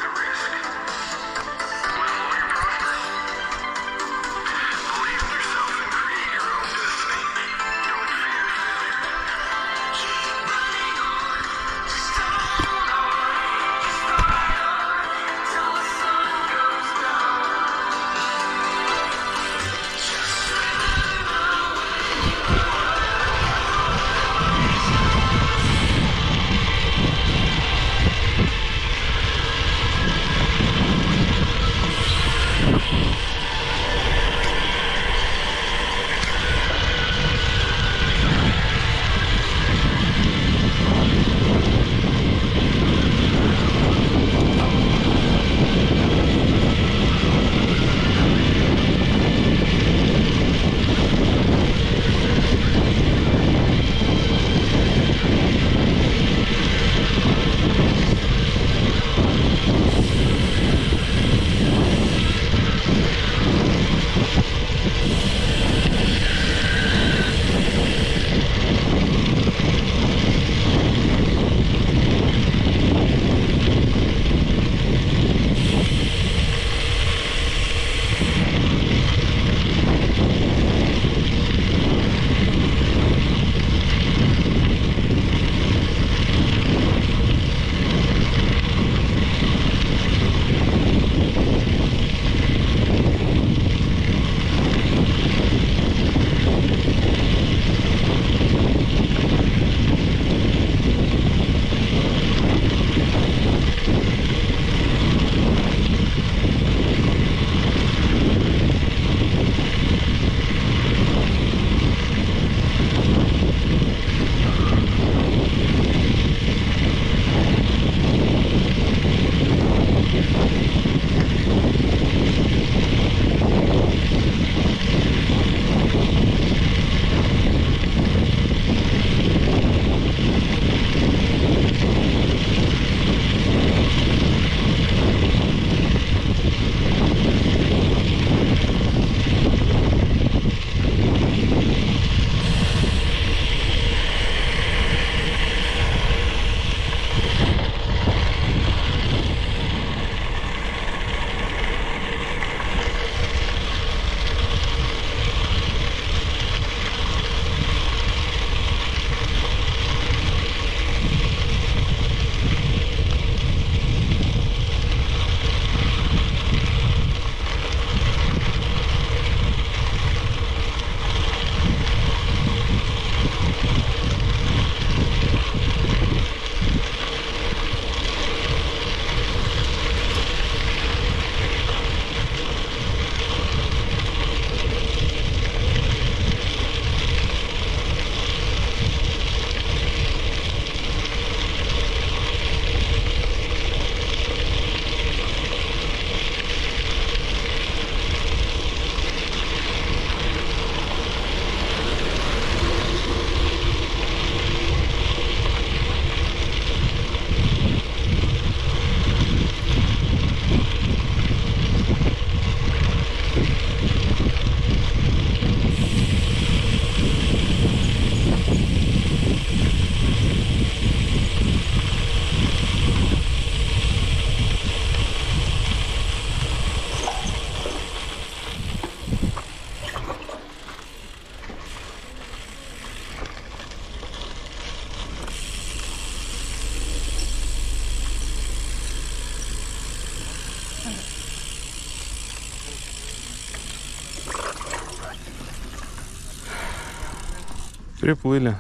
Приплыли.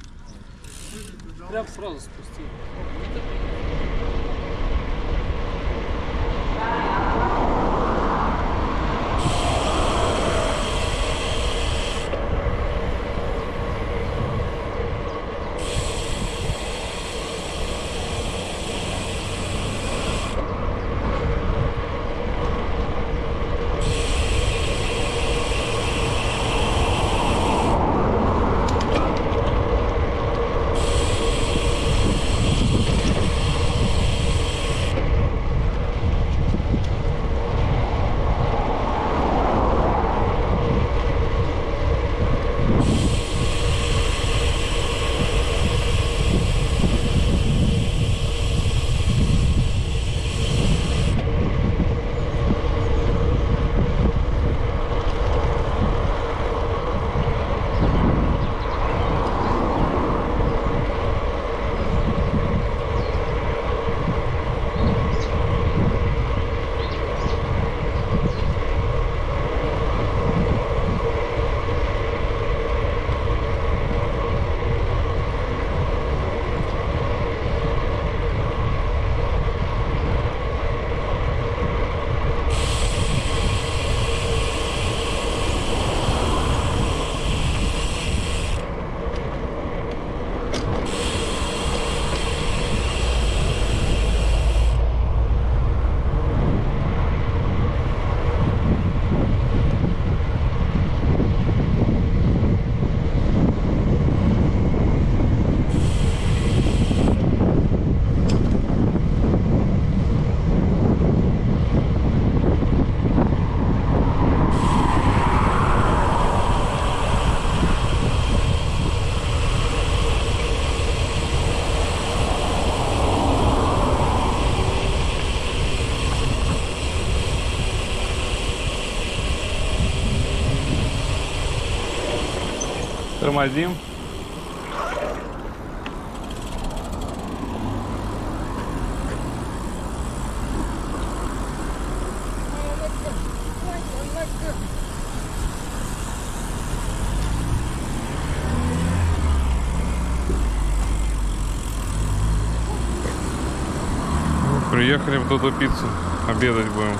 Прям сразу спустил. Тормозим. Приехали в Додо Пиццу. Обедать будем.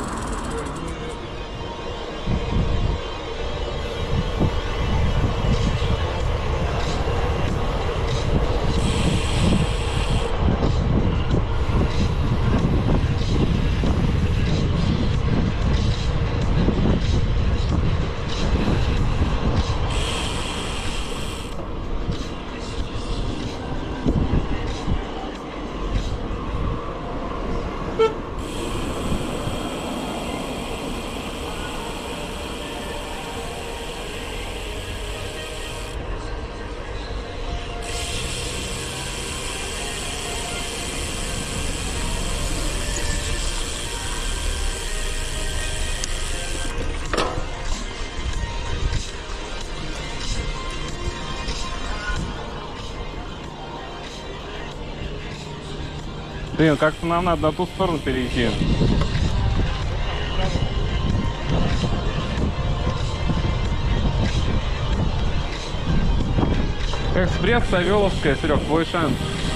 Блин, как-то нам надо на ту сторону перейти. Экспресс Савеловская, Серег, твой шанс.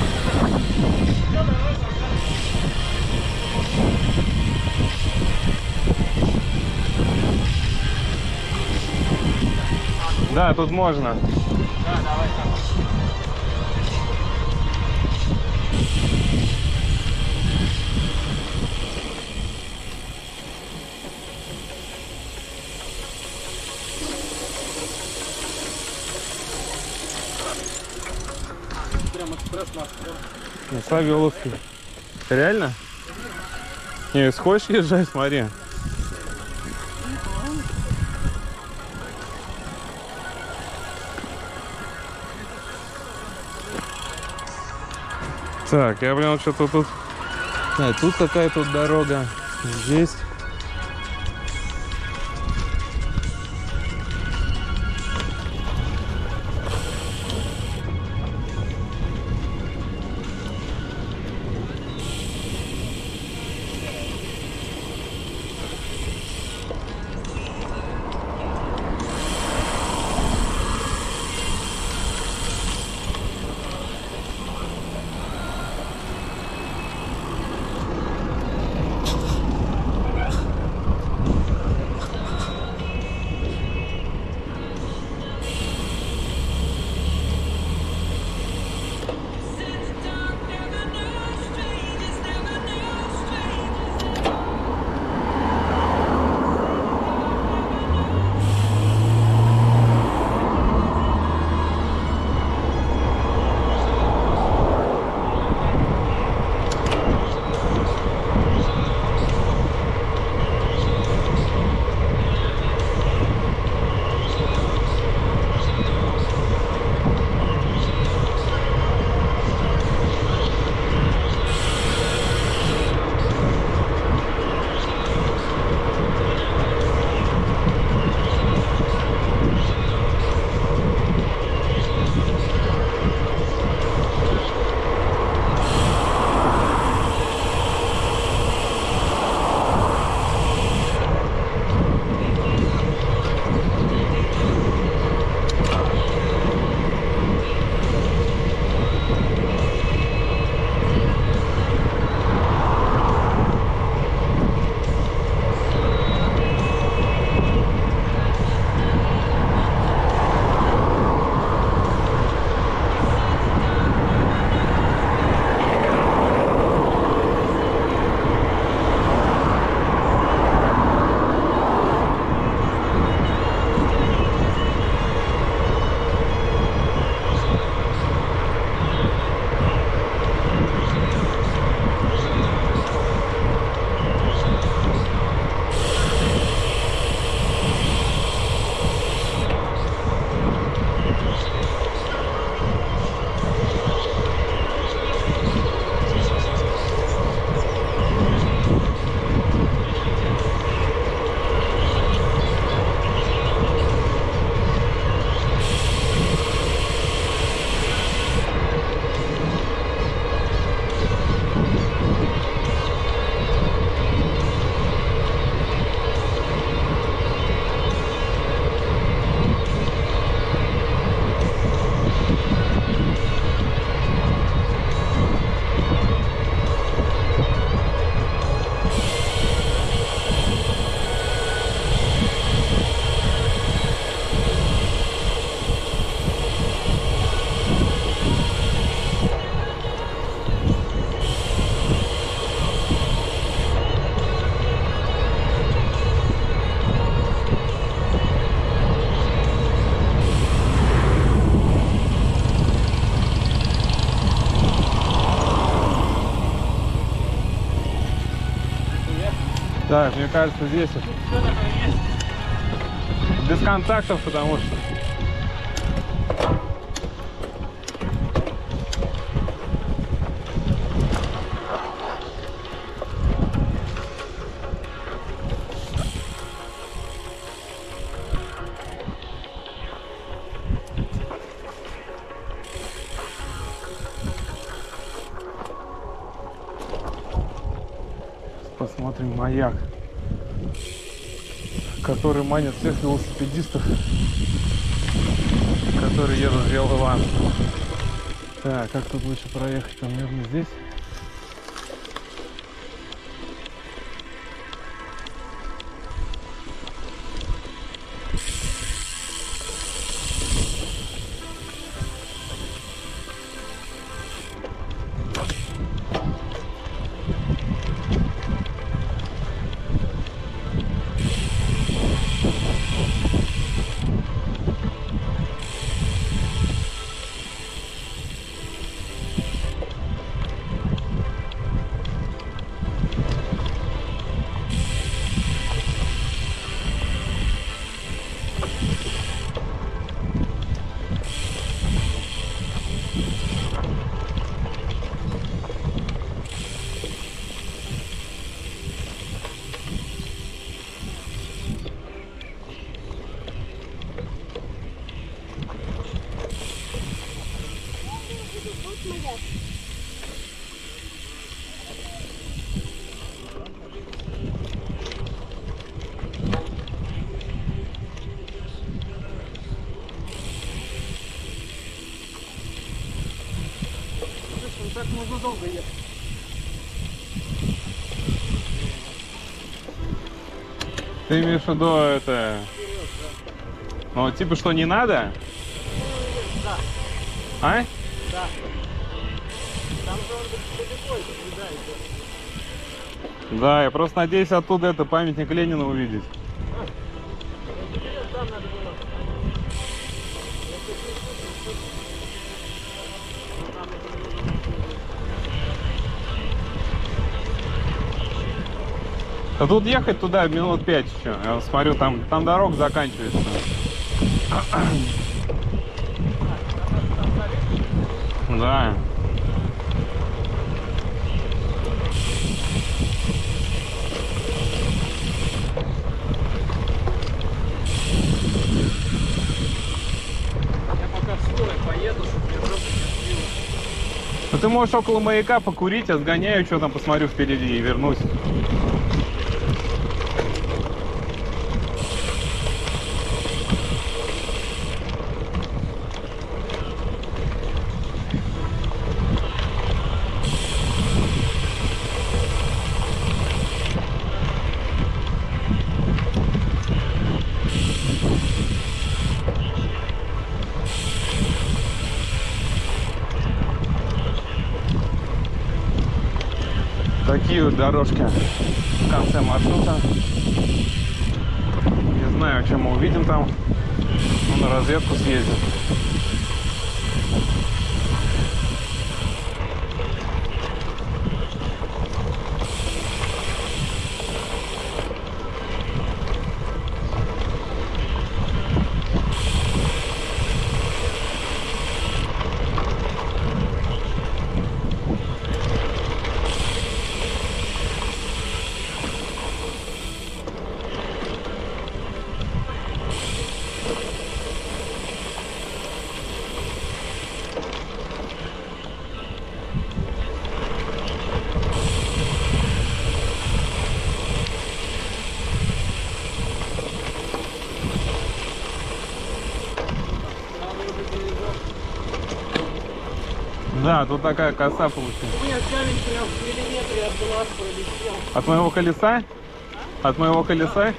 Да, тут можно. Да, давай так. Прям экспресс-маршрут. На Савеловской. Реально? Не, хочешь езжай, смотри. Так, я понял, что-то тут... Да, тут какая-то дорога. Здесь. Так, мне кажется, здесь вот Все такое есть. без контактов, потому что... Посмотрим маяк, который манит всех велосипедистов, которые едут в Елдован. Так, как тут лучше проехать? Там, наверное, здесь. Так можно долго ехать. Ты имеешь в виду это... Ну, типа, что не надо? Да, А? да. Там должен быть далеко, это туда идет. Да, я просто надеюсь оттуда это памятник Ленина увидеть. Там надо было. А тут ехать туда минут пять еще. Я вот смотрю, там, там дорога заканчивается. Да. Я пока скоро поеду, чтобы мне жопу не сбило. Ну ты можешь около маяка покурить, я сгоняю, что там посмотрю впереди и вернусь. Такие вот дорожки в конце маршрута. Не знаю, чем мы увидим там. Ну, на разведку съездим. Да, тут такая коса получилась. У меня камень прям в миллиметре от глаз пролетел. От моего колеса? От моего колеса?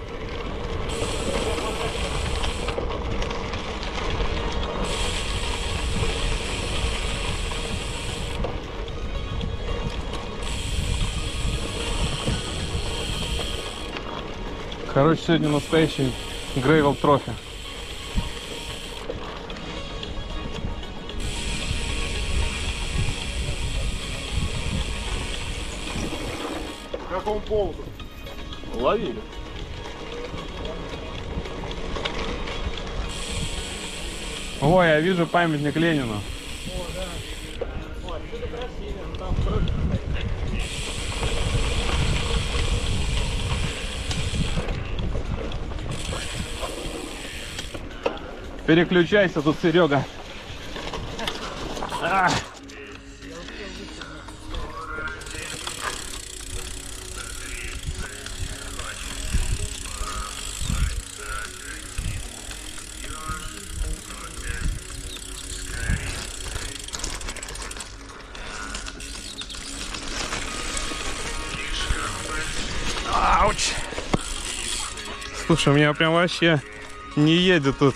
Короче, сегодня настоящий грейвел трофи. По какому поводу? Ловили. Ой, я вижу памятник Ленину. О, да. О, отсюда красиво. Там просто... Переключайся тут, Серега. А! Ауч! Слушай, у меня прям вообще не едет тут.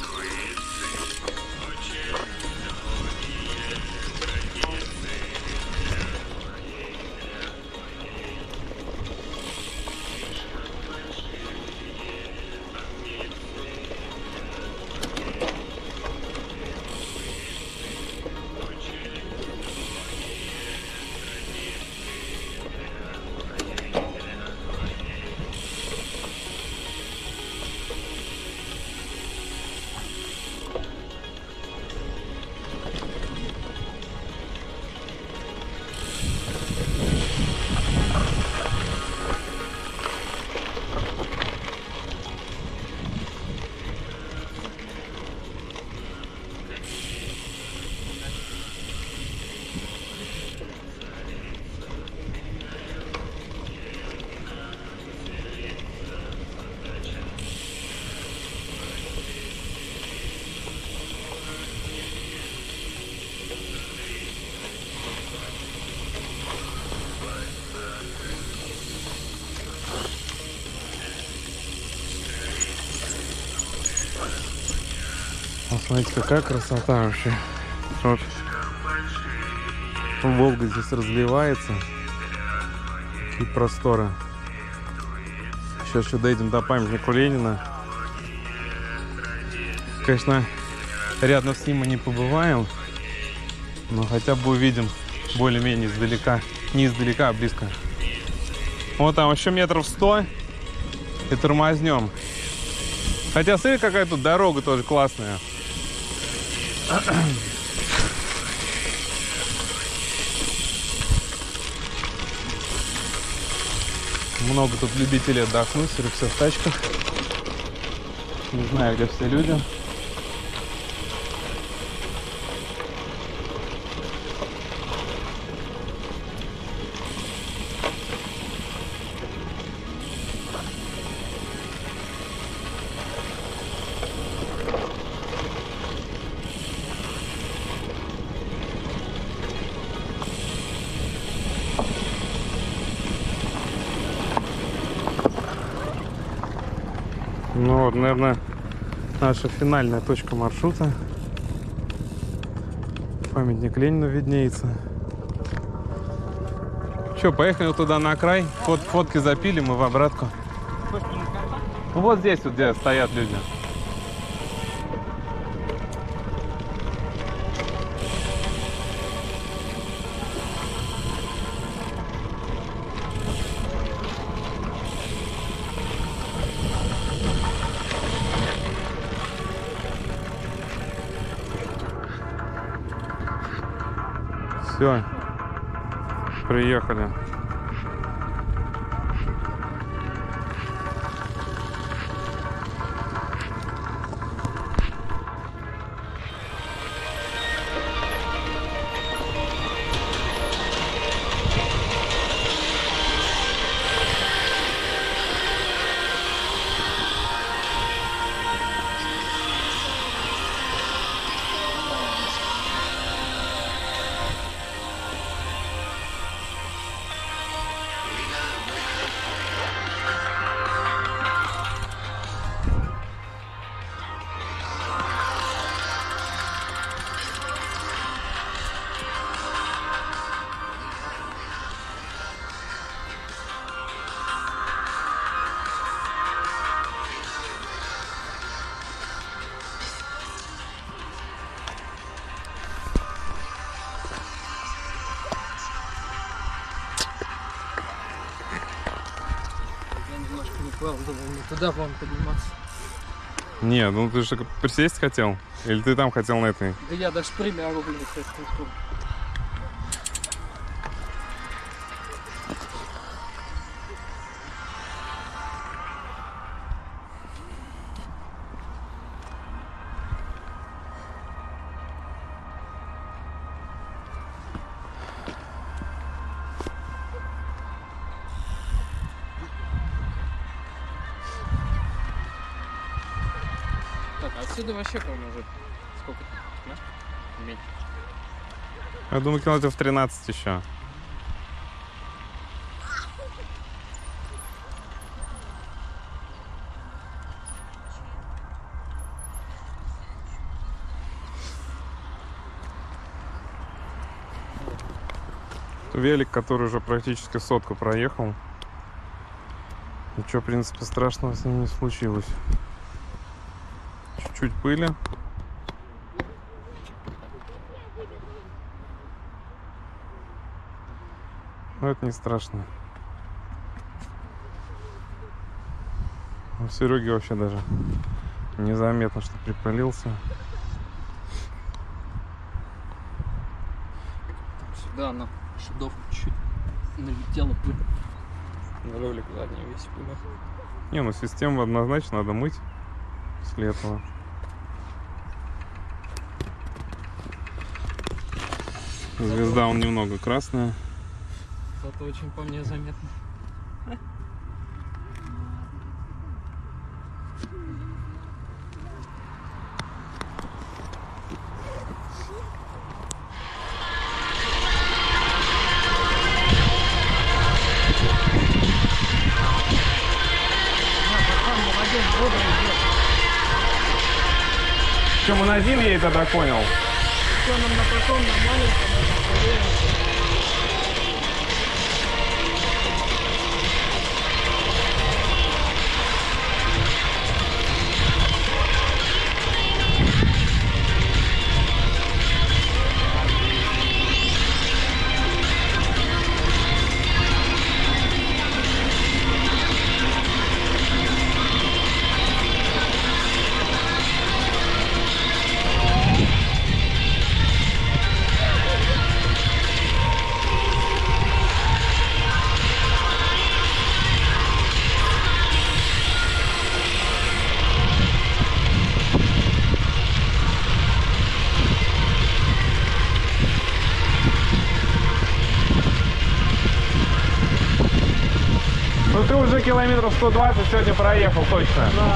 Смотрите, какая красота вообще. Вот. Волга здесь разливается. И просторы. Сейчас еще доедем до памятника Ленина. Конечно, рядом с ним мы не побываем. Но хотя бы увидим более-менее издалека. Не издалека, а близко. Вот там еще метров сто. И тормознем. Хотя, смотри, какая тут дорога тоже классная. Много тут любителей отдохнуть, все в тачках. Не знаю, где все люди. Ну вот, наверное, наша финальная точка маршрута. Памятник Ленину виднеется. Че, поехали туда на край. Фот фотки запилим и в обратку. Ну, вот здесь вот, где стоят люди. Все, приехали. Ладно, думаю, не туда вам подниматься. Нет, ну ты же присесть хотел? Или ты там хотел на этой? Да я даже примеру, блин, эту структуру. Так, отсюда вообще, по-моему, уже сколько? Да? Меньше. Я думаю, километров тринадцать еще. Велик, который уже практически сотку проехал. Ничего, в принципе, страшного с ним не случилось. Чуть-чуть пыли. Но это не страшно. У Сереги вообще даже незаметно, что припалился. Сюда она шедов чуть налетела пыль. На ролик задний весь пыль. Не, ну систему однозначно надо мыть после этого. Звезда он немного красная. Зато очень по мне заметно. Чем он один едет, я так понял? Все, нам на потом, на маленьком, на проверим. Ну ты уже километров сто двадцать сегодня проехал точно. Да.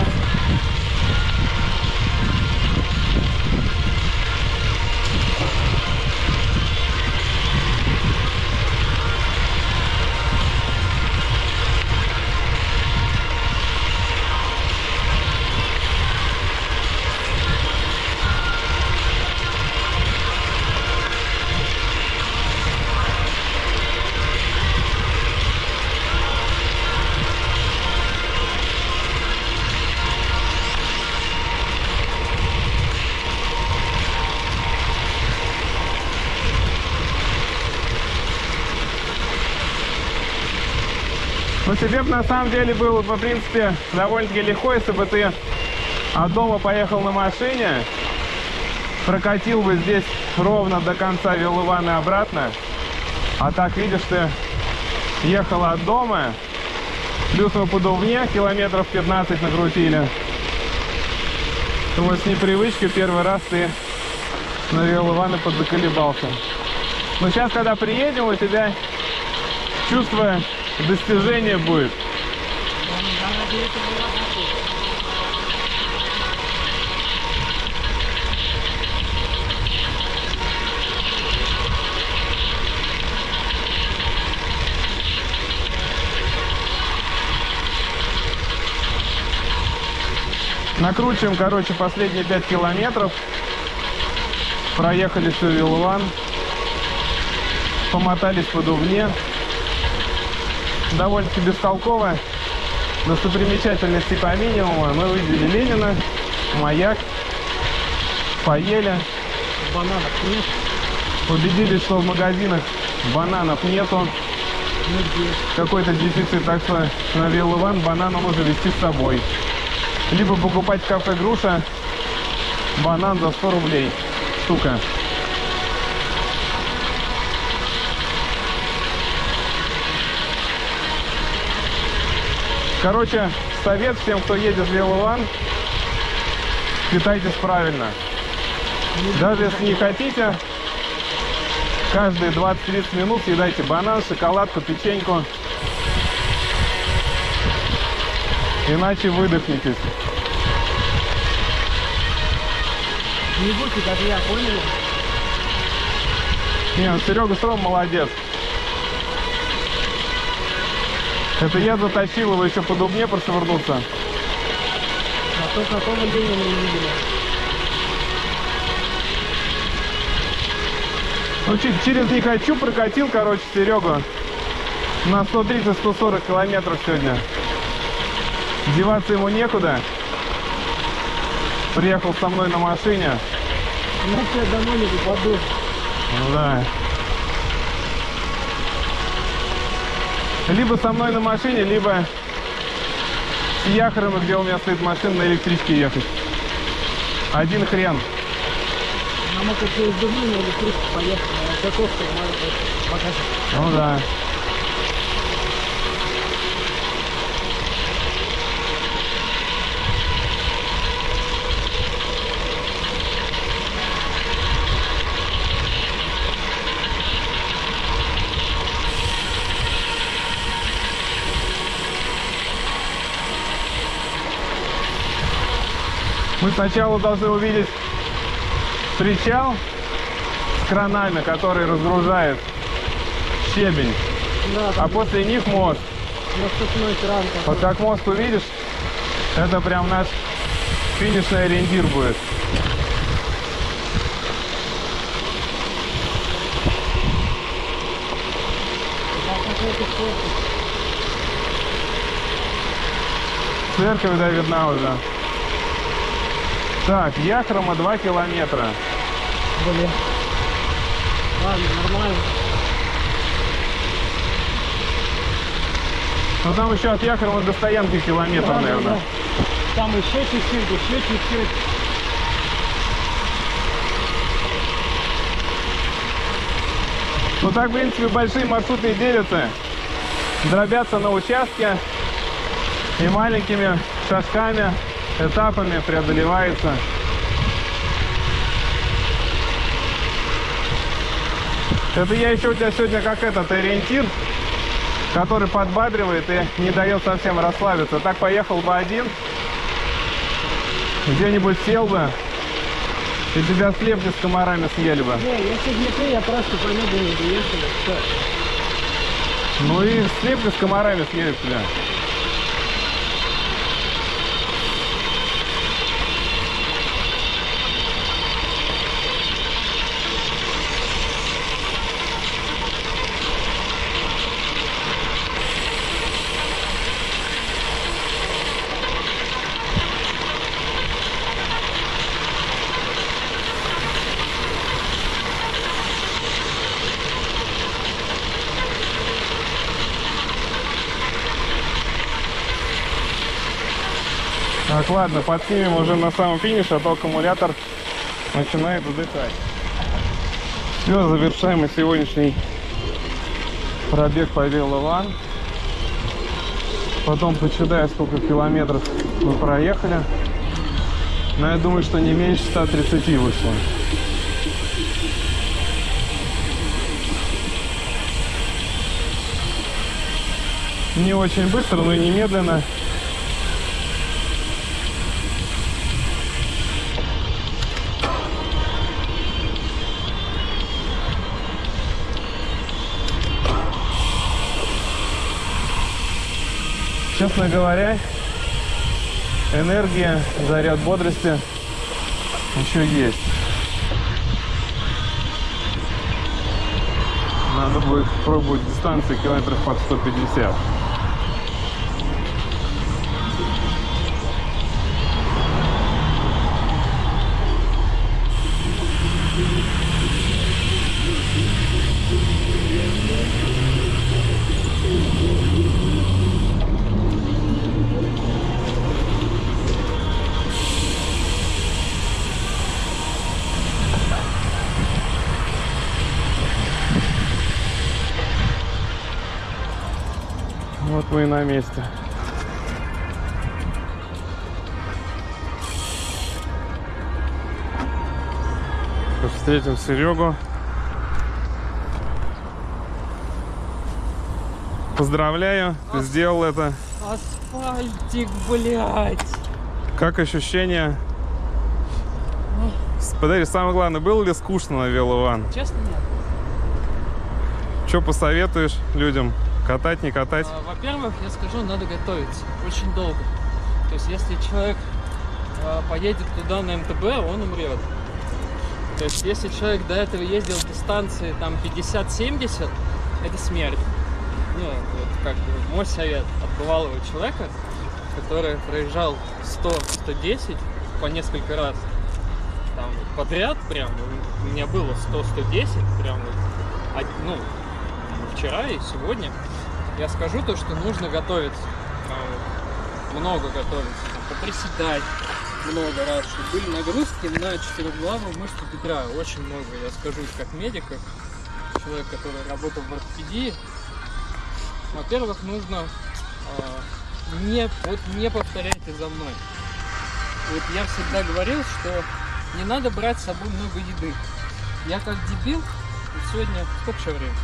Ну тебе бы на самом деле было бы, в принципе, довольно-таки легко, если бы ты от дома поехал на машине, прокатил бы здесь ровно до конца Вилываны обратно. А так, видишь, ты ехал от дома, плюс мы по Дувне километров пятнадцать накрутили. Думаю, с непривычки первый раз ты на Вилываны подзаколебался. Но сейчас, когда приедем, у тебя чувство достижения будет. Накручиваем, короче, последние пять километров. Проехали всю Вилыван. Помотались по Дувне. Довольно-таки бестолково. Достопримечательности по минимуму. Мы увидели Ленина, Маяк, поели. Бананов нет. Убедились, что в магазинах бананов нету. Ну где? Какой-то дефицит, так что на Велован банан нужно везти с собой. Либо покупать в кафе «Груша» банан за сто рублей штука. Короче, совет всем, кто едет в Велован, питайтесь правильно. Даже если не хотите, каждые двадцать-тридцать минут съедайте банан, шоколадку, печеньку. Иначе выдохнетесь. Не будьте как я, поняли? Не, Серега Стром молодец. Это я затащил его еще по Дубне прошвырнуться. А то какого дня мы не видели. Ну, чуть через не хочу прокатил, короче, Серегу на сто тридцать — сто сорок километров сегодня. Деваться ему некуда. Приехал со мной на машине. Иначе я домой не попаду. Ну да. Либо со мной на машине, либо с Яхром, где у меня стоит машина, на электричке ехать. Один хрен. Нам это через Дубну на электричку поехали, а Каковка может быть покажет. Ну да. Мы сначала должны увидеть причал с кранами, который разгружает щебень, Да, а там после них мост. наступной кран. Вот как мост увидишь, это прям наш финишный ориентир будет. Церковь, да, видна уже. Так, Яхрома два километра. Блин. Ладно, нормально. Ну там еще от Яхрома до стоянки километр, Да, наверное. да, да. Там еще чуть-чуть, еще чуть-чуть. Ну так, в принципе, большие маршруты делятся, дробятся на участке и маленькими шажками, этапами преодолевается. Это я еще у тебя сегодня как этот ориентир, который подбадривает и не дает совсем расслабиться. Так поехал бы один, где-нибудь сел бы, и тебя слепни с комарами съели бы. Не, если в метро, я просто по небу не доехал. Все. Ну и слепни с комарами съели тебя. Так, ладно, подснимем уже на самом финише, а то аккумулятор начинает вздыхать. Все, завершаем мы сегодняшний пробег по Велован. Потом почитаю, сколько километров мы проехали. Но я думаю, что не меньше ста тридцати вышло. Не очень быстро, но и не медленно. Честно говоря, энергия, заряд бодрости еще есть. Надо будет пробовать дистанции километров под сто пятьдесят. Вот мы и на месте. Сейчас встретим Серегу. Поздравляю, ты сделал это. Асфальтик, блядь. Как ощущения? Подожди, самое главное, было ли скучно на велован? Честно, нет. Что посоветуешь людям? Катать, не катать? А, Во-первых, я скажу, надо готовиться очень долго. То есть, если человек а, поедет туда на эм тэ бэ, он умрет. То есть, если человек до этого ездил дистанции там пятьдесят-семьдесят, это смерть. Ну, вот как бы мой совет от бывалого человека, который проезжал сто-сто десять по несколько раз там подряд, прям у меня было сто-сто десять, прям вот, ну, вчера и сегодня. Я скажу то, что нужно готовиться, прям, много готовиться, поприседать много раз, чтобы были нагрузки на четырехглавую мышцу бедра, очень много, я скажу, как медик, как человек, который работал в ортопедии. Во-первых, нужно э, не, вот не повторяйте за мной. Вот я всегда говорил, что не надо брать с собой много еды. Я как дебил, вот сегодня сколько еще времени?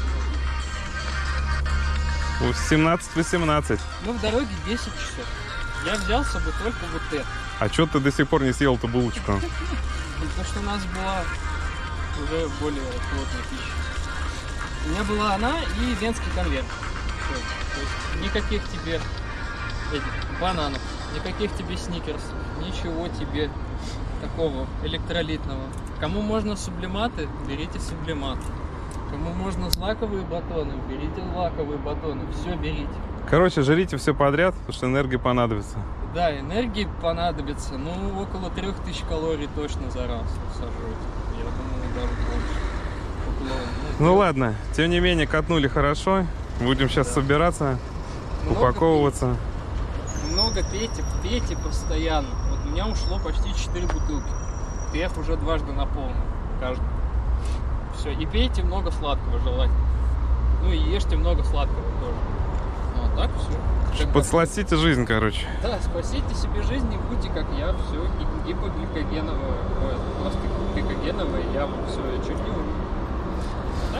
семнадцать-восемнадцать. Мы в дороге десять часов. Я взял с собой только вот это. А что ты до сих пор не съел эту булочку? Потому что у нас была уже более плотная пища. У меня была она и венский конверт. Всё. То есть никаких тебе этих бананов, никаких тебе сникерсов, ничего тебе такого электролитного. Кому можно сублиматы, берите сублиматы. Кому можно злаковые батоны, берите злаковые батоны. Все берите. Короче, жрите все подряд, потому что энергии понадобится. Да, энергии понадобится, ну, около трех тысяч калорий точно за раз сожрете. Я думаю, даже больше. Около, ну, Ну ладно, тем не менее, катнули хорошо. Будем сейчас Да. собираться, Много упаковываться. пейте. Много пейте, пейте постоянно. Вот у меня ушло почти четыре бутылки. ТФ уже дважды наполнил, каждый. Все, и пейте много сладкого желательно. Ну и ешьте много сладкого тоже. Ну а так все. Подсластите жизнь, короче. Да, спасите себе жизнь, не будьте как я, все, гипогликогеновое, ой, просто гликогеновое, я все, я чуть не умер. Так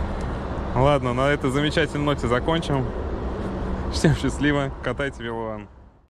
все. Ладно, на этой замечательной ноте закончим. Всем счастливо, катайте велован.